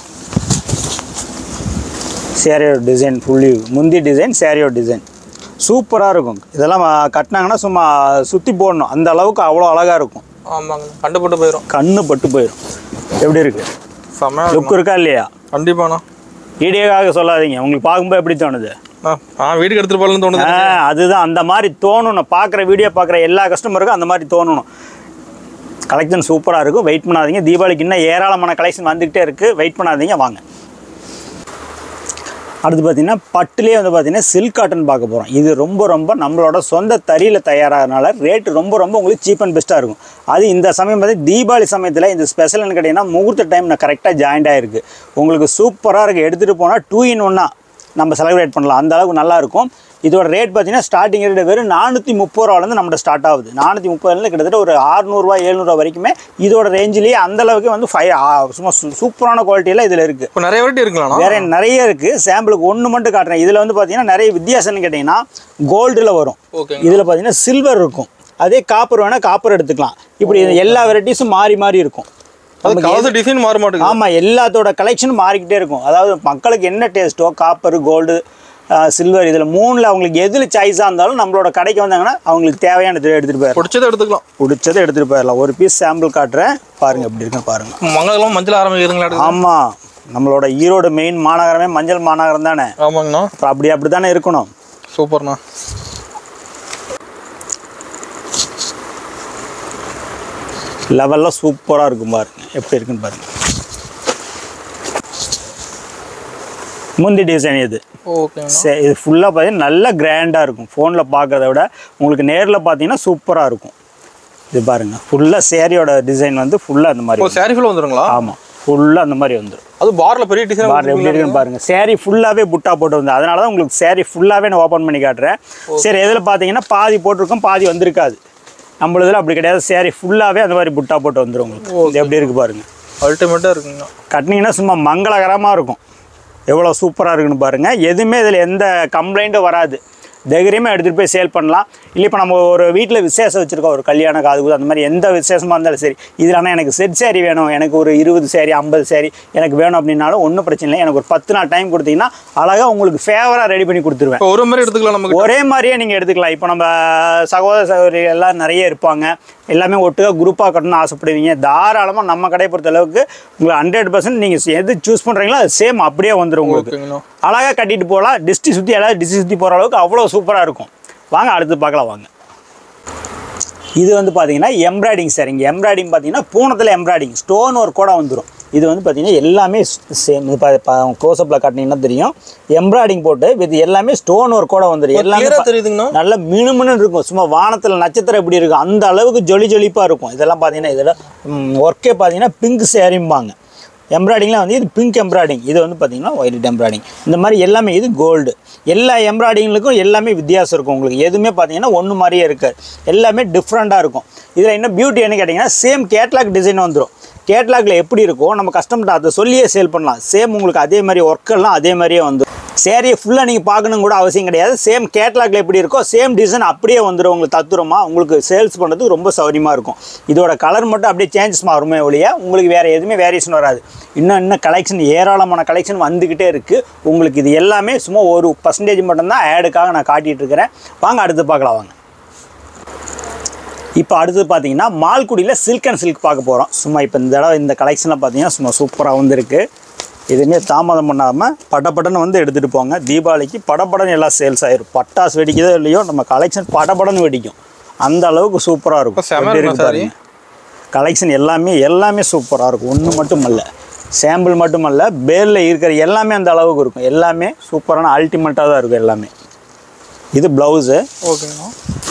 சேரீயோட டிசைன் ஃபுல்லி முந்தி டிசைன் சேரீயோட டிசைன் சூப்பராக இருக்கும். இதெல்லாம் கட்டினாங்கன்னா சும்மா சுற்றி போடணும் அந்த அளவுக்கு அவ்வளோ அழகாக இருக்கும். ஆமாங்க. கண்டு பட்டு போயிடும். கண்ணு பட்டு போயிடும். எப்படி இருக்குது? செம்மையாக லுக் இருக்கா இல்லையா? கண்டிப்பாண்ணா. வீடியோக்காக சொல்லாதீங்க. உங்களுக்கு பார்க்கும்போது எப்படி தோணுது? ஆ வீட்டுக்கு எடுத்துகிட்டு போகலன்னு தோணுது. அதுதான் அந்த மாதிரி தோணணும். பார்க்குற வீடியோ பார்க்குற எல்லா கஸ்டமருக்கும் அந்த மாதிரி தோணணும். கலெக்ஷன் சூப்பராக இருக்கும். வெயிட் பண்ணாதீங்க. தீபாவளிக்கு இன்னும் ஏராளமான கலெக்ஷன் வந்துக்கிட்டே இருக்குது. வெயிட் பண்ணாதீங்க வாங்க. அடுத்து பார்த்தீங்கன்னா பட்டுலேயே வந்து பார்த்தீங்கன்னா சில்க் காட்டன் பார்க்க போகிறோம். இது ரொம்ப ரொம்ப நம்மளோட சொந்த தறியில் தயாராகிறனால ரேட்டு ரொம்ப ரொம்ப உங்களுக்கு சீப் அண்ட் பெஸ்ட்டாக இருக்கும். அது இந்த சமயம் பார்த்து தீபாவளி சமயத்தில் இந்த ஸ்பெஷல்னு கேட்டிங்கன்னா முகூர்த்த டைம் நான் கரெக்டாக ஜாயிண்ட் ஆகிருக்கு. உங்களுக்கு சூப்பராக இருக்குது. எடுத்துகிட்டு போனால் டூ இன் ஒன்னாக நம்ம செலிப்ரேட் பண்ணலாம் அந்த அளவுக்கு நல்லாயிருக்கும். இதோட ரேட் பார்த்தீங்கன்னா ஸ்டார்டிங் ரேட் வெறும் நானூற்றி முப்பது ரூபாலேருந்து நம்மகிட்ட ஸ்டார்ட் ஆகுது. நானூற்றி முப்பதுலேருந்து கிட்டத்தட்ட ஒரு அறுநூறுவா எழுநூறுவா வரைக்குமே இதோட ரேஞ்சிலேயே அந்த அளவுக்கு வந்து ஃபைவ் சும்மா சூப்பரான குவாலிட்டியில் இதில் இருக்குது. இப்போ நிறைய வெரைட்டி இருக்குங்களா? வேற நிறைய இருக்குது. சாம்பிளுக்கு ஒன்று மட்டும் காட்டுறேன். இதில் வந்து பார்த்தீங்கன்னா நிறைய வித்தியாசம்னு கேட்டிங்கன்னா கோல்டில் வரும். இதில் பார்த்தீங்கன்னா சில்வர் இருக்கும். அதே காப்பர் வேணால் காப்பர் எடுத்துக்கலாம். இப்படி எல்லா வெரைட்டிஸும் மாறி மாறி இருக்கும். டிசைன் மாற மாட்டேங்குது. ஆமாம் எல்லாத்தோட கலெக்ஷனும் மாறிக்கிட்டே இருக்கும். அதாவது மக்களுக்கு என்ன டேஸ்ட்டோ காப்பர் கோல்டு சில்வர் இதில் மூணில் அவங்களுக்கு எதில் சாய்ஸாக இருந்தாலும் நம்மளோட கடைக்கு வந்தாங்கன்னா அவங்களுக்கு தேவையானது எடுத்துகிட்டு போயிடலாம். பிடிச்சதை எடுத்துக்கலாம். பிடிச்சதை எடுத்துகிட்டு போயிடலாம். ஒரு பீஸ் சாம்பிள் காட்டுறேன் பாருங்கள் எப்படி இருக்குன்னு பாருங்கள். மங்களம் மஞ்சள் ஆரம்பிக்குதுங்களா? ஆமாம் நம்மளோட ஈரோடு மெயின் மாநகரமே மஞ்சள் மாநகரம் தானே. ஆமாங்கண்ணா. அப்புறம் அப்படி அப்படி தானே இருக்கணும். சூப்பர்ண்ணா. லெவல்லாம் சூப்பராக இருக்கும் பாருங்க எப்படி இருக்குன்னு பாருங்க. முந்தி டிசைன் இது. ஓகே. இது ஃபுல்லாக பார்த்தீங்கன்னா நல்லா கிராண்டாக இருக்கும். ஃபோனில் பார்க்குறத விட உங்களுக்கு நேரில் பார்த்தீங்கன்னா சூப்பராக இருக்கும். இது பாருங்கள் ஃபுல்லாக சேரீயோட டிசைன் வந்து ஃபுல்லாக அந்த மாதிரி. சேரீ ஃபுல்லாக வந்துடுங்களா? ஆமாம் ஃபுல்லாக அந்த மாதிரி வந்துடும். அது பார்ல பெரிய டிசைன் பார் எப்படி இருக்குன்னு பாருங்கள். சேரீ ஃபுல்லாகவே புட்டா போட்டு வந்து அதனால தான் உங்களுக்கு சேரீ ஃபுல்லாகவே நான் ஓப்பன் பண்ணி காட்டுறேன். சரி எதில் பார்த்தீங்கன்னா பாதி போட்டிருக்கோம் பாதி வந்திருக்காது. நம்மளதில் அப்படி கிடையாது. சேரீ ஃபுல்லாகவே அந்த மாதிரி புட்டா போட்டு வந்துடும் உங்களுக்கு. இது எப்படி இருக்குது பாருங்கள். அல்டிமேட்டாக இருக்குங்க. கட்டினீங்கன்னா சும்மா மங்களகரமாக இருக்கும். எவ்வளோ சூப்பராக இருக்குன்னு பாருங்கள். எதுவுமே இதில் எந்த கம்ப்ளைண்ட்டும் வராது. தைரியமாக எடுத்துகிட்டு போய் சேல் பண்ணலாம். இல்லை இப்போ நம்ம ஒரு வீட்டில் விசேஷம் வச்சுருக்கோம் ஒரு கல்யாண காது அந்த மாதிரி எந்த விசேஷமாக இருந்தாலும் சரி இதில் ஆனால் எனக்கு செட் சேரீ வேணும் எனக்கு ஒரு இருபது சேரீ ஐம்பது சேரீ எனக்கு வேணும் அப்படின்னாலும் ஒன்றும் பிரச்சனை இல்லை. எனக்கு ஒரு பத்து நாள் டைம் கொடுத்தீங்கன்னா அழகாக உங்களுக்கு ஃபேவராக ரெடி பண்ணி கொடுத்துருவேன். ஒரு மாதிரி எடுத்துக்கலாம். நமக்கு ஒரே மாதிரியே நீங்கள் எடுத்துக்கலாம். இப்போ நம்ம சகோதர சகோதரி எல்லாம் நிறைய இருப்பாங்க. எல்லாமே ஒட்டுக்கா குரூப்பாக கட்டணும்னு ஆசைப்படுவீங்க. தாராளமாக நம்ம கடையை பொறுத்த அளவுக்கு உங்களுக்கு ஹண்ட்ரட் பர்சன்ட் நீங்கள் எது சூஸ் பண்ணுறீங்களோ அது சேம் அப்படியே வந்துடும். உங்களுக்கு அழகாக கட்டிட்டு போகலாம். டிஸ்ட்ரி சுற்றி எல்லாம் டிஸ்ட்ரி சுற்றி போகிற அளவுக்கு அவ்வளோ சூப்பராக இருக்கும். வாங்க அடுத்து பார்க்கலாம் வாங்க. இது வந்து பார்த்தீங்கன்னா எம்ப்ராய்டிங் சார். இங்கே எம்ப்ராய்டிங் பார்த்தீங்கன்னா பூனத்தில் எம்ப்ராய்டிங் ஸ்டோன் ஒர்க் கூட வந்துடும். இது வந்து பார்த்தீங்கன்னா எல்லாமே சேம். க்ளோஸ்அப்பில் காட்டினீங்கன்னா தெரியும். எம்ப்ராய்டிங் போட்டு இது எல்லாமே ஸ்டோன் ஒர்க் கூட வந்துடும். எல்லாமே தெரியுதுங்கன்னா நல்ல மினுமினு இருக்கும். சும்மா வானத்தில் நட்சத்திரம் எப்படி இருக்கும் அந்த அளவுக்கு ஜொலி ஜொலிப்பாக இருக்கும். இதெல்லாம் பார்த்தீங்கன்னா இதில் ஒர்க்கே பார்த்தீங்கன்னா பிங்க் சேரீம்பாங்க. எம்ப்ராய்டிங்லாம் வந்து இது பிங்க் எம்ப்ராய்டிங், இது வந்து பார்த்திங்கன்னா ஒயிட் எம்ப்ராய்டிங். இந்த மாதிரி எல்லாமே இது கோல்டு. எல்லா எம்ப்ராய்டிங்களுக்கும் எல்லாமே வித்தியாசம் இருக்கும். உங்களுக்கு எதுவுமே பார்த்தீங்கன்னா ஒன்று மாதிரியே இருக்காது, எல்லாமே டிஃப்ரெண்ட்டாக இருக்கும். இதில் என்ன பியூட்டி என்ன கேட்டிங்கன்னா சேம் கேட்லாக் டிசைன் வந்துடும். கேட்லாகில் எப்படி இருக்கோ நம்ம கஸ்டமர்கிட்ட அதை சொல்லியே சேல் பண்ணலாம். சேம் உங்களுக்கு அதே மாதிரி ஒர்க்கெல்லாம் அதே மாதிரியே வந்துடும். சேரீயை ஃபுல்லாக நீங்கள் பார்க்கணும் கூட அவசியம் கிடையாது. சேம் கேட்லாகில் எப்படி இருக்கோ சேம் டிசைன் அப்படியே வந்துடும். உங்களுக்கு தத்துரமாக உங்களுக்கு சேல்ஸ் பண்ணுறதுக்கு ரொம்ப சௌரியமாக இருக்கும். இதோட கலர் மட்டும் அப்படியே சேஞ்சஸ் மாறுமே ஒழிய உங்களுக்கு வேறு எதுவுமே வேரியேஷன் வராது. இன்னும் இன்னும் கலெக்ஷன் ஏராளமான கலெக்ஷன் வந்துக்கிட்டே இருக்குது. உங்களுக்கு இது எல்லாமே சும்மா ஒரு பர்சன்டேஜ் மட்டும்தான் ஆடுக்காக நான் காட்டிகிட்டு இருக்கிறேன். வாங்க அடுத்து பார்க்கலாம் வாங்க. இப்போ அடுத்து பார்த்தீங்கன்னா மால்குடியில் சில்க் அண்ட் சில்க் பார்க்க போகிறோம். சும்மா இப்போ இந்த தடவை இந்த கலெக்ஷனில் பார்த்தீங்கன்னா சும்மா சூப்பராக வந்துருக்கு. இதுவுமே தாமதம் பண்ணாமல் படப்படன்னு வந்து எடுத்துகிட்டு போங்க. தீபாவளிக்கு படப்படன்னு எல்லாம் சேல்ஸ் ஆகிடும். பட்டாசு வெடிக்கிறதோ இல்லையோ நம்ம கலெக்ஷன் படப்படன்னு வெடிக்கும். அந்த அளவுக்கு சூப்பராக இருக்கும். பாருங்க கலெக்ஷன் எல்லாமே எல்லாமே சூப்பராக இருக்கும். ஒன்று மட்டும் இல்லை, சாம்பிள் மட்டும் இல்லை, பேரில் இருக்கிற எல்லாமே அந்த அளவுக்கு இருக்கும். எல்லாமே சூப்பரான அல்டிமேட்டாக தான் இருக்கும் எல்லாமே. இது ப்ளவுஸு. ஓகேங்களா.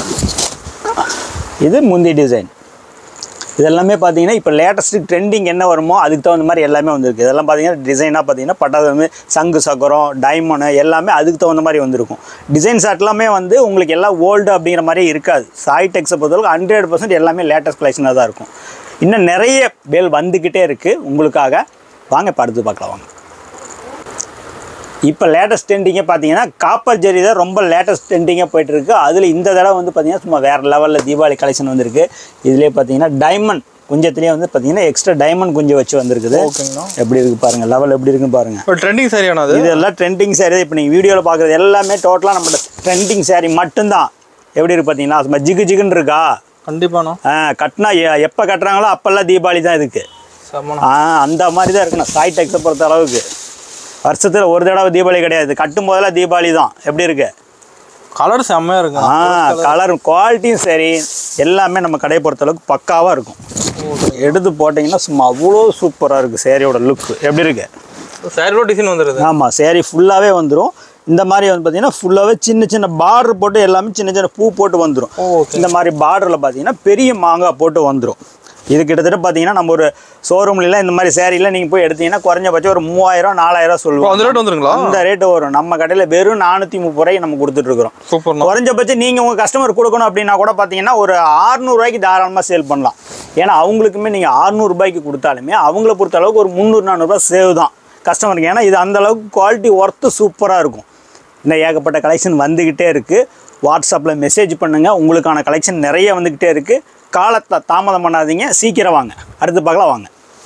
இது முந்தி டிசைன். இதெல்லாமே பார்த்தீங்கன்னா இப்போ லேட்டஸ்ட்டு ட்ரெண்டிங் என்ன வருமோ அதுக்கு தகுந்த மாதிரி எல்லாமே வந்துருக்கு. இதெல்லாம் பார்த்தீங்கன்னா டிசைனாக பார்த்தீங்கன்னா பட்டாது வந்து சங்கு சக்கரம் டைமண்டு எல்லாமே அதுக்கு தகுந்த மாதிரி வந்திருக்கும். டிசைன் ஷாட் எல்லாமே வந்து உங்களுக்கு எல்லாம் ஓல்டு அப்படிங்கிற மாதிரி இருக்காது. சாய் டெக்ஸை பொறுத்தவரைக்கும் ஹண்ட்ரட் பர்சன்ட் எல்லாமே லேட்டஸ்ட் கலெக்ஷனாக தான் இருக்கும். இன்னும் நிறைய பேல் வந்துக்கிட்டே இருக்குது உங்களுக்காக. வாங்க இப்போ அடுத்து பார்க்கலாம் வாங்க. இப்போ லேட்டஸ்ட் ட்ரெண்டிங்கே பார்த்தீங்கன்னா காப்பர் ஜெரி தான் ரொம்ப லேட்டஸ்ட் ட்ரெண்டிங்காக போய்ட்டுருக்கு. அதில் இந்த தடவை வந்து பார்த்திங்கன்னா சும்மா வேறு லெவலில் தீபாவளி கலெக்ஷன் வந்துருக்கு. இதிலே பார்த்தீங்கன்னா டைமண்ட் குஞ்சத்துலேயே வந்து பார்த்தீங்கன்னா எக்ஸ்ட்ரா டைமண்ட் குஞ்சு வச்சு வந்துருக்குது. ஓகேங்களா. எப்படி இருக்குது பாருங்கள், லெவல் எப்படி இருக்குன்னு பாருங்கள். இப்போ ட்ரெண்டிங் சாரி ஆனது இதெல்லாம் ட்ரெண்டிங் சாரி தான். இப்போ நீங்கள் வீடியோவில் பார்க்குறது எல்லாமே டோட்டலாக நம்ம ட்ரெண்டிங் சாரி மட்டும்தான். எப்படி இருக்குது பார்த்தீங்கன்னா சும்மா ஜிகு ஜிகுன்னு இருக்கா. கண்டிப்பாண்ணா. ஆ கட்டினா எப்போ கட்டுறாங்களோ அப்போல்லாம் தீபாவளி தான் இதுக்கு. ஆ அந்த மாதிரி தான் இருக்குண்ணா சாய் டெக்ஸை பொறுத்த அளவுக்கு. வருஷத்தில் ஒரு தடவை தீபாவளி கிடையாது, கட்டும் போதெல்லாம் தீபாவளி தான். எப்படி இருக்கு கலர் செம்மையாக இருக்கும். ஆ கலர் குவாலிட்டியும் சரி எல்லாமே நம்ம கடையை பொறுத்தளவுக்கு பக்காவாக இருக்கும். எடுத்து போட்டிங்கன்னா சும்மா அவ்வளோ சூப்பராக இருக்குது. சேரீயோட லுக்கு எப்படி இருக்கு. சேரீயோட டிசைன் வந்துடுது. ஆமாம் சேரீ ஃபுல்லாகவே வந்துடும். இந்த மாதிரி வந்து பார்த்தீங்கன்னா ஃபுல்லாகவே சின்ன சின்ன பார்டர் போட்டு எல்லாமே சின்ன சின்ன பூ போட்டு வந்துடும். இந்த மாதிரி பார்டரில் பார்த்தீங்கன்னா பெரிய மாங்காய் போட்டு வந்துடும். இது கிட்டத்தட்ட பார்த்தீங்கன்னா நம்ம ஒரு ஷோரூம்லாம் இந்த மாதிரி சேரீலாம் நீங்கள் போய் எடுத்தீங்கன்னா குறைஞ்சபட்சம் ஒரு மூவாயிரம் நாலாயிரம் சொல்லுவோம். அந்த ரேட் வந்துருங்களா. அந்த ரேட்டு வரும். நம்ம கடையில் வெறும் நானூற்றி முப்பது ரூபாய்க்கு நம்ம கொடுத்துட்ருக்குறோம். சூப்பர். குறைஞ்சபட்சம் நீங்கள் உங்கள் கஸ்டமர் கொடுக்கணும் அப்படின்னா கூட பார்த்தீங்கன்னா ஒரு அறுநூறுவாய்க்கு தாராளமாக சேல் பண்ணலாம். ஏன்னா அவங்களுக்குமே நீங்கள் அறுநூறுபாய்க்கு கொடுத்தாலுமே அவங்கள பொறுத்த அளவுக்கு ஒரு முந்நூறு நானூறுரூவா சேவ் தான் கஸ்டமருக்கு. ஏன்னா இது அந்தளவுக்கு குவாலிட்டி ஒர்த்து சூப்பராக இருக்கும். இன்னும் ஏகப்பட்ட கலெக்ஷன் வந்துக்கிட்டே இருக்குது. வாட்ஸ்அப்பில் மெசேஜ் பண்ணுங்கள். உங்களுக்கான கலெக்ஷன் நிறைய வந்துக்கிட்டே இருக்குது. காலத்தை தாமதம் பண்ணாதீங்க, சீக்கிரம் வாங்க. அடுத்து பார்க்கலாம் வாங்க.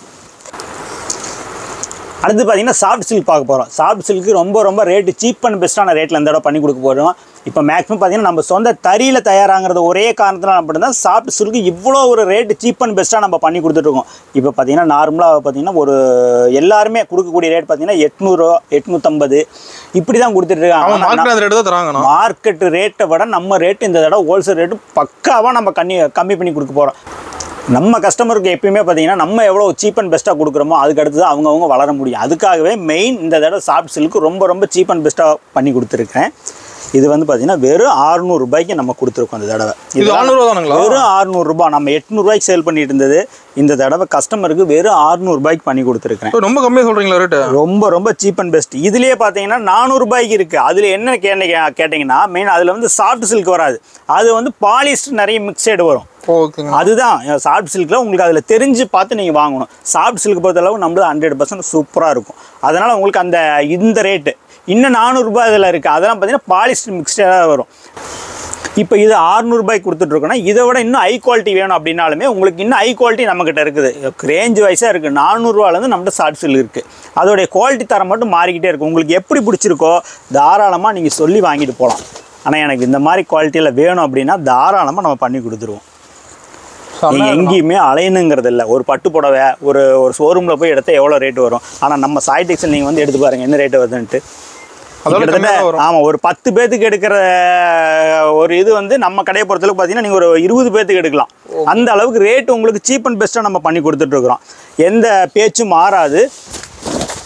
அடுத்து பார்த்தீங்கன்னா சாஃப்ட் சில்க் பார்க்க போகிறோம். சாஃப்ட் சில்க்கு ரொம்ப ரொம்ப ரேட்டு சீப் அண்ட் பெஸ்ட்டான ரேட்டில் இந்த தடவை பண்ணி கொடுக்க போகிறோம். இப்போ மேக்ஸிமம் பார்த்தீங்கன்னா நம்ம சொந்த தறியில் தயாராகிறது ஒரே காரணத்தில் நம்ம தான் சாஃப்ட் சில்க்கு இவ்வளோ ஒரு ரேட்டு சீப் அண்ட் பெஸ்ட்டாக நம்ம பண்ணி கொடுத்துட்ருக்கோம். இப்போ பார்த்தீங்கன்னா நார்மலாக பார்த்தீங்கன்னா ஒரு எல்லாருமே கொடுக்கக்கூடிய ரேட் பார்த்தீங்கன்னா எட்நூறு எட்நூற்றம்பது இப்படி தான் கொடுத்துட்ருக்காங்க. மார்க்கெட் ரேட்டை விட நம்ம ரேட்டு இந்த தடவை ஹோல்சேல் ரேட்டு பக்காவாக நம்ம கம்மி கம்மி பண்ணி கொடுக்க போகிறோம். நம்ம கஸ்டமருக்கு எப்பயுமே பார்த்தீங்கன்னா நம்ம எவ்வளோ சீப் அண்ட் பெஸ்ட்டாக கொடுக்குறோமோ அதுக்கு அடுத்து தான் அவங்கவுங்க வளர முடியும். அதுக்காகவே மெயின் இந்த தடவை சாஃப்ட் சில்க்கு ரொம்ப ரொம்ப சீப் அண்ட் பெஸ்ட்டாக பண்ணி கொடுத்துருக்கேன். இது வந்து பார்த்தீங்கன்னா வெறும் அறுநூறுபாய்க்கு நம்ம கொடுத்துருக்கோம் இந்த தடவை. இது அறுநூறுவா வெறும் அறுநூறுபா. நம்ம எட்நூறுபாய்க்கு சேல் பண்ணிட்டு இருந்தது இந்த தடவை கஸ்டமருக்கு வெறும் அறுநூறுபாய்க்கு பண்ணி கொடுத்துருக்கேன். ரொம்ப கம்மியாக சொல்கிறீங்களா ரேட்டு? ரொம்ப ரொம்ப சீப் அண்ட் பெஸ்ட். இதுலேயே பார்த்தீங்கன்னா நானூறுபாய்க்கு இருக்குது. அதில் என்ன கே கேட்டிங்கன்னா மெயின் அதில் வந்து சாஃப்ட் சில்க் வராது, அது வந்து பாலிஸ்டர் நிறைய மிக்சடு வரும். அதுதான் சாஃப்ட் சில்கில் உங்களுக்கு அதில் தெரிஞ்சு பார்த்து நீங்கள் வாங்கணும். சாஃப்ட் சில்க் பொறுத்தளவு நம்மளது ஹண்ட்ரட் பர்சன்ட் சூப்பராக இருக்கும். அதனால் உங்களுக்கு அந்த இந்த ரேட்டு இன்னும் நானூறுரூபா இதில் இருக்குது. அதெல்லாம் பார்த்தீங்கன்னா பாலிஸ்டர் மிக்சடாக வரும். இப்போ இது அறுநூறுபாய்க்கு கொடுத்துட்ருக்கோன்னா இதை விட இன்னும் ஹை குவாலிட்டி வேணும் அப்படின்னாலுமே உங்களுக்கு இன்னும் ஹை குவாலிட்டி நம்மக்கிட்ட இருக்குது. ரேஞ்ச் வைஸாக இருக்குது. நானூறுரூவாலேருந்து நம்மகிட்ட சாஃப்ட் சில்க் இருக்குது. அதோடைய குவாலிட்டி தரம் மட்டும் மாறிக்கிட்டே இருக்கும். உங்களுக்கு எப்படி பிடிச்சிருக்கோ தாராளமாக நீங்கள் சொல்லி வாங்கிட்டு போகலாம். ஆனால் எனக்கு இந்த மாதிரி குவாலிட்டியில் வேணும் அப்படின்னா தாராளமாக நம்ம பண்ணி கொடுத்துருவோம். நீங்கள் எங்கேயுமே அலையணுங்கிறது இல்லை. ஒரு பட்டு புடவை ஒரு ஒரு ஷோரூமில் போய் எடுத்தால் எவ்வளோ ரேட்டு வரும். ஆனால் நம்ம சாய் டெக்ஸில் நீங்கள் வந்து எடுத்து பாருங்கள் என்ன ரேட்டு வருதுன்ட்டு. கிட்டத்தட்ட ஆமாம் ஒரு பத்து பேத்துக்கு எடுக்கிற ஒரு இது வந்து நம்ம கடையை பொறுத்தளவுக்கு பார்த்தீங்கன்னா நீங்கள் ஒரு இருபது பேத்துக்கு எடுக்கலாம். அந்த அளவுக்கு ரேட்டு உங்களுக்கு சீப் அண்ட் பெஸ்ட்டாக நம்ம பண்ணி கொடுத்துட்ருக்குறோம். எந்த பேச்சும் மாறாது.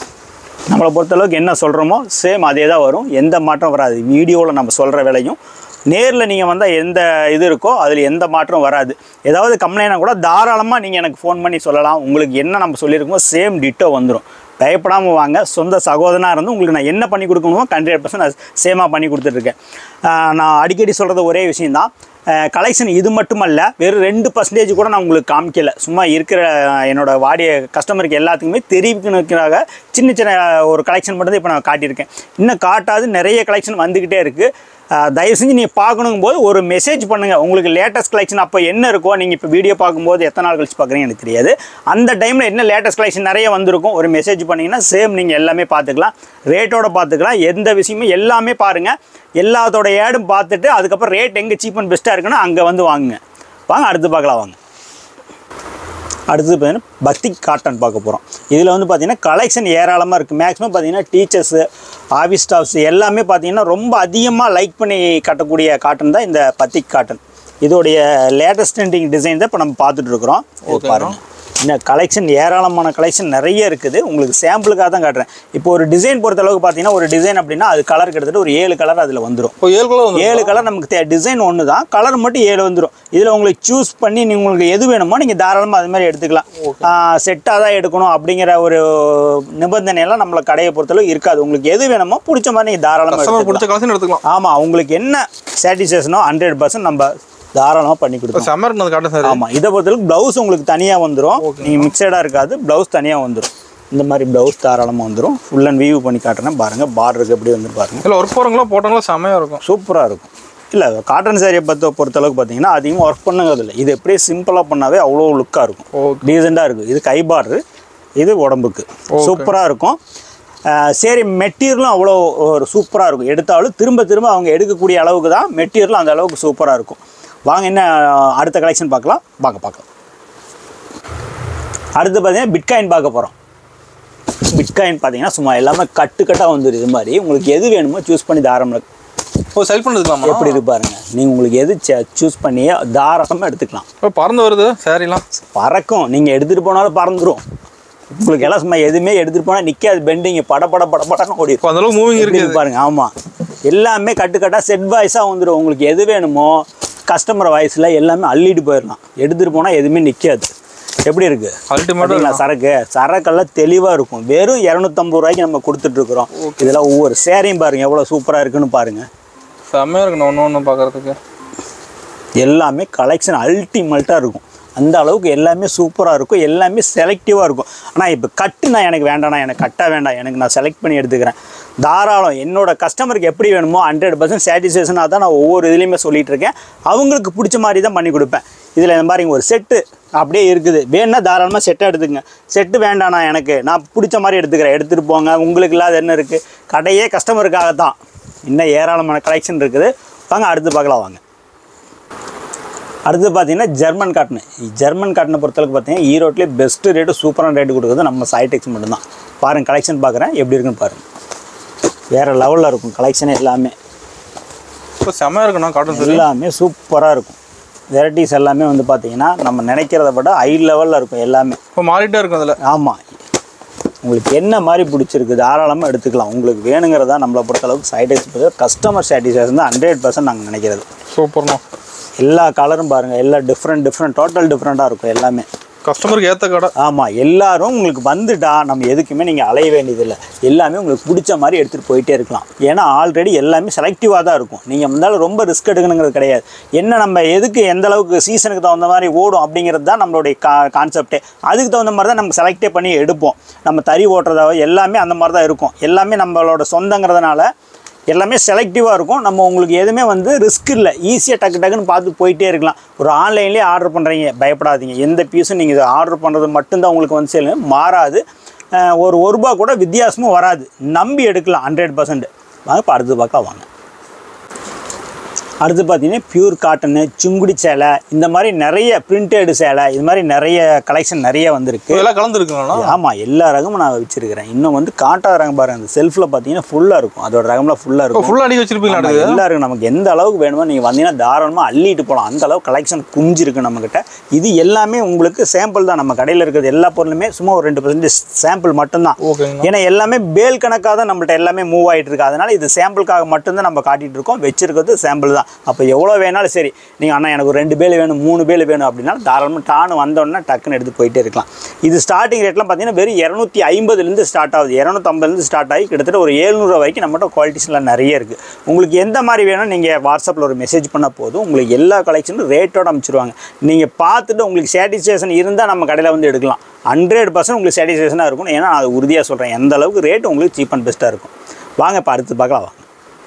நம்மளை பொறுத்தளவுக்கு என்ன சொல்கிறோமோ சேம் அதே தான் வரும். எந்த மாற்றம் வராது. வீடியோவில் நம்ம சொல்கிற விலையும் நேரில் நீங்கள் வந்தால் எந்த இது இருக்கோ அதில் எந்த மாற்றம் வராது. ஏதாவது கம்ப்ளைண்டாக கூட தாராளமாக நீங்கள் எனக்கு ஃபோன் பண்ணி சொல்லலாம். உங்களுக்கு என்ன நம்ம சொல்லியிருக்கோமோ சேம் டிட்டோ வந்துடும். பயப்படாமல் வாங்க. சொந்த சகோதரனாக இருந்து உங்களுக்கு நான் என்ன பண்ணி கொடுக்கணுமோ ஹண்ட்ரட் பர்சன்ட் நான் சேமாக பண்ணி கொடுத்துட்ருக்கேன். நான் அடிக்கடி சொல்கிறது ஒரே விஷயந்தான், கலெக்ஷன் இது மட்டுமல்ல, வெறும் ரெண்டு பர்சன்டேஜ் கூட நான் உங்களுக்கு காமிக்கலை. சும்மா இருக்கிற என்னோடய வாடிய கஸ்டமருக்கு எல்லாத்துக்குமே தெரிவிக்கணுக்காக சின்ன சின்ன ஒரு கலெக்ஷன் மட்டும் தான் இப்போ நான் காட்டியிருக்கேன். இன்னும் காட்டாது நிறைய கலெக்ஷன் வந்துக்கிட்டே இருக்குது. தயவு செஞ்சு நீங்கள் பார்க்கணுங்கும் போது ஒரு மெசேஜ் பண்ணுங்கள். உங்களுக்கு லேட்டஸ்ட் கலெக்ஷன் அப்போ என்ன இருக்கோ, நீங்கள் இப்போ வீடியோ பார்க்கும்போது எத்தனை நாள் கழிச்சு பார்க்குறீங்க எனக்கு தெரியாது, அந்த டைமில் என்ன லேட்டஸ்ட் கலெக்ஷன் நிறைய வந்திருக்கும். ஒரு மெசேஜ் பண்ணிங்கன்னா சேம் நீங்கள் எல்லாமே பார்த்துக்கலாம், ரேட்டோட பார்த்துக்கலாம், எந்த விஷயமும் எல்லாமே பாருங்கள். எல்லாத்தோட ஏடும் பார்த்துட்டு அதுக்கப்புறம் ரேட் எங்கே சீப் அண்ட் பெஸ்ட்டாக இருக்குன்னா அங்கே வந்து வாங்குங்க. வாங்க அடுத்து பார்க்கலாம். வாங்க அடுத்தது பார்த்தீங்கன்னா பத்திக் காட்டன் பார்க்க போகிறோம். இதில் வந்து பார்த்திங்கன்னா கலெக்ஷன் ஏராளமாக இருக்குது. மேக்ஸிமம் பார்த்திங்கன்னா டீச்சர்ஸு, ஆஃபீஸ் ஸ்டாஃப்ஸ் எல்லாமே பார்த்திங்கன்னா ரொம்ப அதிகமாக லைக் பண்ணி கட்டக்கூடிய காட்டன் தான் இந்த பத்திக் காட்டன். இதோடைய லேட்டஸ்ட் ட்ரெண்டிங் டிசைன் தான் இப்போ நம்ம பார்த்துட்ருக்குறோம். பாருங்கள், இன்னும் கலெக்ஷன் ஏராளமான கலெக்ஷன் நிறைய இருக்குது. உங்களுக்கு சாம்பிளுக்காக தான் காட்டுறேன். இப்போ ஒரு டிசைன் பொறுத்த அளவுக்கு பார்த்தீங்கன்னா ஒரு டிசைன் அப்படின்னா அது கலர் கிட்டத்தட்ட ஒரு ஏழு கலர் அதில் வந்துடும். ஏழு கலர் ஏழு கலர் நமக்கு டிசைன் ஒன்று தான், கலர் மட்டும் ஏழு வந்துடும். இதில் உங்களுக்கு சூஸ் பண்ணி நீங்கள் உங்களுக்கு எது வேணுமோ நீங்கள் தாராளமாக அது மாதிரி எடுத்துக்கலாம். செட்டாக தான் எடுக்கணும் அப்படிங்கிற ஒரு நிபந்தனையெல்லாம் நம்மளை கடையை பொறுத்தளவு இருக்காது. உங்களுக்கு எது வேணுமோ பிடிச்ச மாதிரி நீங்கள் தாராளமாக பிடிச்ச கலெக்ஷன் எடுத்துக்கலாம். ஆமாம், உங்களுக்கு என்ன சாட்டிஸ்ஃபேக்ஷனோ ஹண்ட்ரட் பர்சன்ட் நம்ம தாராளமாக பண்ணி கொடுப்போம். ஆமாம், இதை பொறுத்தளவுக்கு ப்ளவுஸ் உங்களுக்கு தனியாக வந்துடும். நீங்கள் மிக்சடாக இருக்காது, ப்ளவுஸ் தனியாக வந்துடும். இந்த மாதிரி ப்ளவுஸ் தாராளமாக வந்துடும். ஃபுல் அண்ட் வியூ பண்ணி காட்டுறேன் பாருங்கள். பார்டருக்கு எப்படி வந்து பாருங்கள். இல்லை ஒர்க் போகிறவங்களா போட்டாங்களா செம்மையாக இருக்கும், சூப்பராக இருக்கும். இல்லை காட்டன் சாரியை பற்றி பொறுத்தளவுக்கு பார்த்தீங்கன்னா அதிகமாக ஒர்க் பண்ணுங்கிறது இல்லை. இது எப்படியே சிம்பிளாக பண்ணாவே அவ்வளோ லுக்காக இருக்கும், டீசெண்டாக இருக்கும். இது கை பார்டரு, இது உடம்புக்கு சூப்பராக இருக்கும். சரி, மெட்டீரியலும் அவ்வளோ ஒரு சூப்பராக இருக்கும். எடுத்தாலும் திரும்ப திரும்ப அவங்க எடுக்கக்கூடிய அளவுக்கு தான் மெட்டீரியலும் அந்த அளவுக்கு சூப்பராக இருக்கும். வாங்க என்ன அடுத்த கலெக்ஷன் பார்க்கலாம். வாங்க பார்க்கலாம். அடுத்து பார்த்தீங்கன்னா பிட்காயின் பார்க்க போகிறோம். பிட்காயின் பார்த்தீங்கன்னா சும்மா எல்லாமே கட்டு கட்டாக வந்துடும். இது மாதிரி உங்களுக்கு எது வேணுமோ சூஸ் பண்ணி தாராளமாக ஓ செல் பண்ணுறதுக்கலாம். எப்படி இருக்கு பாருங்கள். நீங்கள் உங்களுக்கு எது சூஸ் பண்ணி தாராளமாக எடுத்துக்கலாம். இப்போ பறந்து வருது சாரிலாம், பறக்கும். நீங்கள் எடுத்துகிட்டு போனாலும் பறந்துடும். உங்களுக்கு எல்லாம் சும்மா எதுவுமே எடுத்துகிட்டு போனால் நிற்காது, பெண்டிங்க பட பட பட படன்னு ஓடி அதெல்லாம் மூவிங் இருக்குது பாருங்கள். ஆமாம், எல்லாமே கட்டு கட்டாக செட் வாய்ஸாக வந்துடும். உங்களுக்கு எது வேணுமோ கஸ்டமர் வாய்ஸில் எல்லாமே அள்ளிட்டு போயிடலாம். எடுத்துகிட்டு போனால் எதுவுமே நிற்காது. எப்படி இருக்குது அல்டிமேட்டாக சரக்கு சரக்கெல்லாம் தெளிவாக இருக்கும். வெறும் இரநூத்தம்பது ரூபாய்க்கு நம்ம கொடுத்துட்ருக்குறோம். இதெல்லாம் ஒவ்வொரு சேரையும் பாருங்கள் எவ்வளோ சூப்பராக இருக்குன்னு பாருங்கள். செம்மையாக இருக்கணும் ஒன்று ஒன்று பார்க்குறதுக்கு. எல்லாமே கலெக்ஷன் அல்டிமேட்டாக இருக்கும். அந்த அளவுக்கு எல்லாமே சூப்பராக இருக்கும், எல்லாமே செலக்டிவாக இருக்கும். ஆனால் இப்போ கட்டு நான் எனக்கு வேண்டாம்னா, எனக்கு கட்டாக வேண்டாம், எனக்கு நான் செலக்ட் பண்ணி எடுத்துக்கிறேன். தாராளம் என்னோட கஸ்டமருக்கு எப்படி வேணுமோ ஹண்ட்ரட் பர்சன்ட் சாட்டிஸ்ஃபேக்ஷனாக தான் நான் ஒவ்வொரு இதுலேயுமே சொல்லிகிட்டு இருக்கேன். அவங்களுக்கு பிடிச்ச மாதிரி தான் பண்ணி கொடுப்பேன். இதில் இந்த மாதிரி ஒரு செட்டு அப்படியே இருக்குது, வேணுன்னா தாராளமாக செட்டாக எடுத்துக்கங்க. செட்டு வேண்டாண்ணா, எனக்கு நான் பிடிச்ச மாதிரி எடுத்துக்கிறேன், எடுத்துகிட்டு போங்க. உங்களுக்கு இல்லாத என்ன இருக்குது, கடையே கஸ்டமருக்காக தான். இன்னும் ஏராளமான கலெக்ஷன் இருக்குது. வாங்க அடுத்து பார்க்கலாம். வாங்க அடுத்து பார்த்தீங்கன்னா ஜெர்மன் காட்டன். ஜெர்மன் காட்டனை பொறுத்தளவுக்கு பார்த்தீங்கன்னா ஈரோட்லேயே பெஸ்ட்டு ரேட்டு சூப்பரான ரேட்டு கொடுக்குறது நம்ம சாய்டெக்ஸ் மட்டும்தான். பாருங்கள் கலெக்ஷன் பார்க்குறேன் எப்படி இருக்குன்னு பாருங்கள். வேறு லெவலில் இருக்கும் கலெக்ஷனே எல்லாமே. இப்போ செம்மையாக இருக்குண்ணா காட்டன் எல்லாமே சூப்பராக இருக்கும். வெரைட்டிஸ் எல்லாமே வந்து பார்த்தீங்கன்னா நம்ம நினைக்கிறத விட ஹை லெவலில் இருக்கும் எல்லாமே. இப்போ மாறிட்டே இருக்கும் அதில். ஆமாம், உங்களுக்கு என்ன மாதிரி பிடிச்சிருக்கு தாராளமாக எடுத்துக்கலாம். உங்களுக்கு வேணுங்கிறதா நம்மளை பொறுத்தளவுக்கு சாய்டெக்ஸ் கஸ்டமர் சாட்டிஸ்ஃபேக்ஷன் தான் ஹண்ட்ரட் பர்சன்ட் நாங்கள் நினைக்கிறது. சூப்பர்ண்ணா. எல்லா கலரும் பாருங்கள், எல்லாம் டிஃப்ரெண்ட் டிஃப்ரெண்ட் டோட்டல் டிஃப்ரெண்ட்டாக இருக்கும் எல்லாமே. கஸ்டமருக்கு ஏற்ற கடை. ஆமாம், எல்லோரும் உங்களுக்கு வந்துட்டா நம்ம எதுக்குமே நீங்கள் அலைய வேண்டியதில்லை. எல்லாமே உங்களுக்கு பிடிச்ச மாதிரி எடுத்துகிட்டு போயிட்டே இருக்கலாம். ஏன்னா ஆல்ரெடி எல்லாமே செலக்டிவாக தான் இருக்கும். நீங்கள் இருந்தாலும் ரொம்ப ரிஸ்க் எடுக்கணுங்கிறது கிடையாது. என்ன நம்ம எதுக்கு எந்த அளவுக்கு சீசனுக்கு தகுந்த மாதிரி ஓடும் அப்படிங்கிறது தான் நம்மளுடைய கா கான்செப்டே. அதுக்கு தகுந்த மாதிரி தான் நம்ம செலக்டே பண்ணி எடுப்போம். நம்ம தறி ஓட்டுறதாவோ எல்லாமே அந்த மாதிரி தான் இருக்கும். எல்லாமே நம்மளோட சொந்தங்கிறதுனால எல்லாமே செலக்டிவாக இருக்கும். நம்ம உங்களுக்கு எதுவுமே வந்து ரிஸ்க் இல்லை, ஈஸியாக டக்கு டக்குன்னு பார்த்து போயிட்டே இருக்கலாம். ஒரு ஆன்லைன்லேயே ஆர்டர் பண்ணுறீங்க, பயப்படாதீங்க. எந்த பீஸும் நீங்கள் இதை ஆர்டர் பண்ணுறது மட்டும்தான் உங்களுக்கு வந்து சேல் மாறாது. ஒரு ஒரு ரூபா கூட வித்தியாசமும் வராது. நம்பி எடுக்கலாம் ஹண்ட்ரட் பர்சன்ட். வாங்க இப்போ அடுத்து பார்க்கலாம். வாங்க அடுத்து பார்த்தீங்கன்னா பியூர் காட்டனு, சிங்குடி சேலை, இந்த மாதிரி நிறைய பிரிண்டடு சேலை, இது மாதிரி நிறைய கலெக்ஷன் நிறைய வந்திருக்கு. எல்லாம் கலந்துருக்குங்களா? ஆமாம், எல்லா ரகமும் நான் வச்சுருக்கிறேன். இன்னும் வந்து காட்டா ரகம் பாருங்கள், அந்த செல்ஃபில் பார்த்தீங்கன்னா ஃபுல்லாக இருக்கும். அதோட ரகம்லாம் ஃபுல்லாக இருக்கும். ஃபுல்லாக அடி வச்சிருப்பீங்களா? எல்லாம் இருக்கும். நமக்கு எந்த அளவுக்கு வேணுமோ நீங்கள் வந்தீங்கன்னா தாராளமாக அள்ளிட்டு போகலாம். அந்த அளவுக்கு கலெக்ஷன் குஞ்சிருக்கு நம்மக்கிட்ட. இது எல்லாமே உங்களுக்கு சாம்பிள் தான். நம்ம கடையில் இருக்கிறது எல்லா பொருளுமே சும்மா ஒரு ரெண்டு பர்சன்டேஜ் சாம்பிள் மட்டும்தான். ஏன்னா எல்லாமே பேல் கணக்காக தான் நம்மள்ட்ட எல்லாமே மூவ் ஆகிட்டு இருக்கு. அதனால் இது சாம்பிளுக்காக மட்டும்தான் நம்ம காட்டிகிட்டு இருக்கோம். வச்சிருக்கிறது சாம்பிள் தான். அப்போ எவ்வளோ வேணாலும் சரி, நீங்கள் அண்ணா எனக்கு ஒரு ரெண்டு பேல் வேணும் மூணு பேல் வேணும் அப்படின்னா தாராளமாக டானு வந்தோடனே டக்குன்னு எடுத்து போயிட்டே இருக்கலாம். இது ஸ்டார்டிங் ரேட்லாம் பார்த்தீங்கன்னா வெறும் இரநூத்தி ஐம்பதுலேருந்து ஸ்டார்ட் ஆகுது. இரநூத்தம்பதுலேருந்து ஸ்டார்ட் ஆகி கிட்டத்தட்ட ஒரு ஏழ்நூறு வரைக்கும் நம்மகிட்ட குவாலிட்டிஸ்லாம் நிறைய இருக்குது. உங்களுக்கு எந்த மாதிரி வேணும் நீங்கள் வாட்ஸ்அப்பில் ஒரு மெசேஜ் பண்ணால் போதும், உங்களுக்கு எல்லா கலெக்ஷனும் ரேட்டோட அமைச்சிருவாங்க. நீங்கள் பார்த்துட்டு உங்களுக்கு சாட்டிஸ்ஃபேக்ஷன் இருந்தால் நம்ம கடையில் வந்து எடுக்கலாம். ஹண்ட்ரட் பர்சன்ட் உங்களுக்கு சாட்டிஸ்ஃபேக்ஷனாக இருக்கும். ஏன்னா நான் அது உறுதியாக சொல்கிறேன், எந்த அளவுக்கு ரேட் உங்களுக்கு சீப் அண்ட் பெஸ்ட்டாக இருக்கும். வாங்க இப்போ அடுத்து பார்க்கலாம். வாங்க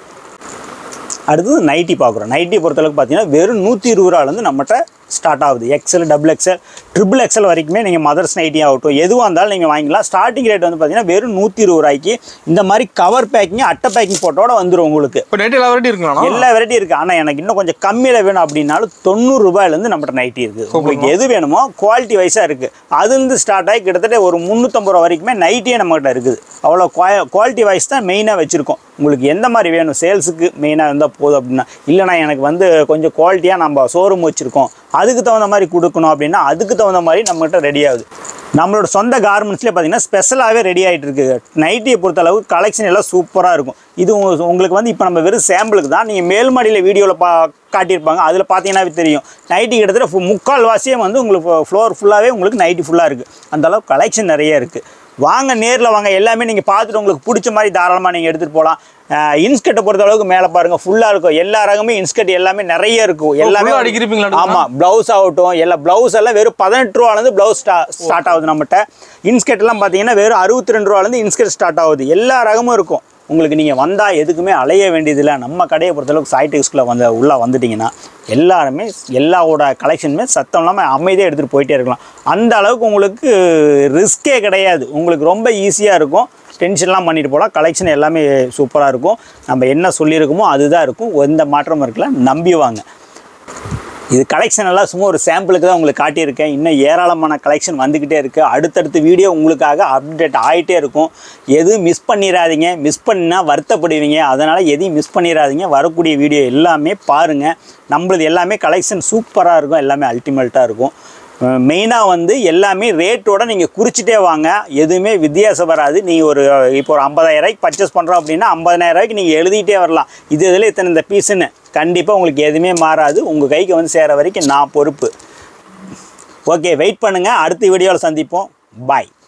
அடுத்தது நைட்டி பார்க்குறோம். நைட்டி பொறுத்தளவுக்கு பார்த்தீங்கன்னா வெறும் நூற்றி இருபது ரூபாலேருந்து நம்மகிட்ட ஸ்டார்ட் ஆகுது. XL, double XL, triple XL வரைக்குமே நீங்கள் மதர்ஸ் நைட்டி ஆகட்டும் எதுவாக இருந்தாலும் நீங்கள் வாங்கிக்கலாம். ஸ்டார்டிங் ரேட் வந்து பார்த்தீங்கன்னா வெறும் நூற்றி இருபது ரூபாய்க்கு இந்த மாதிரி கவர் பேக்கிங் அட்டை பேக்கிங் போட்டோட வந்துடும் உங்களுக்கு. இப்போ நைட்டி எல்லா வெரைட்டி இருக்குங்களா? எல்லா வெரைட்டி இருக்குது. ஆனால் எனக்கு இன்னும் கொஞ்சம் கம்மியில் வேணும் அப்படின்னாலும் தொண்ணூறு ரூபாயிலேருந்து நம்மகிட்ட நைட்டி இருக்குது. உங்களுக்கு எது வேணுமோ குவாலிட்டி வைஸாக இருக்குது. அதுலேருந்து ஸ்டார்ட் ஆகி கிட்டத்தட்ட ஒரு முந்நூற்றம்பது ரூபா வரைக்குமே நைட்டியே நம்மகிட்ட இருக்குது. அவ்வளோ குவாலிட்டி வைஸ் தான் மெயினாக வச்சுருக்கோம். உங்களுக்கு எந்த மாதிரி வேணும், சேல்ஸுக்கு மெயினாக இருந்தால் போதும் அப்படின்னா, இல்லைனா எனக்கு வந்து கொஞ்சம் குவாலிட்டியாக நம்ம ஷோரூம் வச்சுருக்கோம் அதுக்கு தகுந்த மாதிரி கொடுக்கணும் அப்படின்னா அதுக்கு தகுந்த மாதிரி நம்மகிட்ட ரெடி ஆகுது. நம்மளோட சொந்த கார்மெண்ட்ஸ்லேயே பார்த்தீங்கன்னா ஸ்பெஷலாகவே ரெடி ஆகிட்டு இருக்குது. நைட்டியை பொறுத்தளவு கலெக்ஷன் எல்லாம் சூப்பராக இருக்கும். இது உங்களுக்கு வந்து இப்போ நம்ம வெறும் சாம்பிளுக்கு தான். நீங்கள் மேல்மாடியில் வீடியோவில் பா காட்டியிருப்பாங்க அதில் பார்த்தீங்கன்னாவே தெரியும். நைட்டி கிட்டத்தட்ட முக்கால் வாசியே வந்து உங்களுக்கு ஃப்ளோர் ஃபுல்லாகவே உங்களுக்கு நைட்டி ஃபுல்லாக இருக்குது. அந்தளவுக்கு கலெக்ஷன் நிறைய இருக்குது. வாங்க நேரில் வாங்க, எல்லாமே நீங்கள் பார்த்துட்டு உங்களுக்கு பிடிச்ச மாதிரி தாராளமாக நீங்கள் எடுத்துகிட்டு போகலாம். இன்ஸ்கர்ட்டை பொறுத்த அளவுக்கு மேலே பாருங்கள் ஃபுல்லாக இருக்கும். எல்லா ரகமே இன்ஸ்கர்ட் எல்லாமே நிறைய இருக்கும். எல்லாமே அடிக்கிறீங்களா? ஆமாம், ப்ளவுஸ் ஆகட்டும் எல்லா ப்ளவுஸ் எல்லாம் வெறும் பதினெட்டு ரூபாலேருந்து ப்ளவுஸ் ஸ்டா ஸ்டார்ட் ஆகுது நம்மகிட்ட. இன்ஸ்கர்ட்லாம் பார்த்தீங்கன்னா வெறும் அறுபத்தி ரெண்டு ரூபாலேருந்து இன்ஸ்கர்ட் ஸ்டார்ட் ஆகுது. எல்லா ரகமும் இருக்கும். உங்களுக்கு நீங்கள் வந்தால் எதுக்குமே அலைய வேண்டியதில்லை. நம்ம கடையை பொறுத்தளவுக்கு சாய்டெக்ஸ்குள்ளே வந்து உள்ளே வந்துட்டிங்கன்னா எல்லாருமே எல்லாவோட கலெக்ஷனுமே சத்தம் இல்லாமல் அமைதியாக எடுத்துகிட்டு போயிட்டே இருக்கலாம். அந்த அளவுக்கு உங்களுக்கு ரிஸ்கே கிடையாது. உங்களுக்கு ரொம்ப ஈஸியாக இருக்கும். டென்ஷன்லாம் பண்ணிட்டு போகலாம். கலெக்ஷன் எல்லாமே சூப்பராக இருக்கும். நம்ம என்ன சொல்லியிருக்கோமோ அதுதான் இருக்கும். எந்த மாற்றமும் இருக்கல, நம்பி வாங்க. இது கலெக்ஷன் எல்லாம் சும்மா ஒரு சாம்பிளுக்கு தான் உங்களுக்கு காட்டியிருக்கேன். இன்னும் ஏராளமான கலெக்ஷன் வந்துக்கிட்டே இருக்குது. அடுத்தடுத்த வீடியோ உங்களுக்காக அப்டேட் ஆகிட்டே இருக்கும். எதுவும் மிஸ் பண்ணிடாதீங்க. மிஸ் பண்ணால் வருத்தப்படுவீங்க. அதனால் எதையும் மிஸ் பண்ணிடாதீங்க. வரக்கூடிய வீடியோ எல்லாமே பாருங்கள். நம்மளது எல்லாமே கலெக்ஷன் சூப்பராக இருக்கும். எல்லாமே அல்டிமேட்டாக இருக்கும். மெயினாக வந்து எல்லாமே ரேட்டோடு நீங்கள் குறிச்சிட்டே வாங்க. எதுவுமே வித்தியாசம் வராது. நீங்கள் ஒரு இப்போ ஒரு ஐம்பதாயிரம் ரூபாய்க்கு பர்ச்சேஸ் பண்ணுறோம் அப்படின்னா ஐம்பதாயிரம் ரூபாய்க்கு நீங்கள் எழுதிட்டே வரலாம். இது இதில் இத்தனை இந்த பீஸுன்னு கண்டிப்பாக உங்களுக்கு எதுவுமே மாறாது. உங்கள் கைக்கு வந்து சேர வரைக்கும் நான் பொறுப்பு. ஓகே, வெயிட் பண்ணுங்கள். அடுத்த வீடியோவில் சந்திப்போம். பாய்.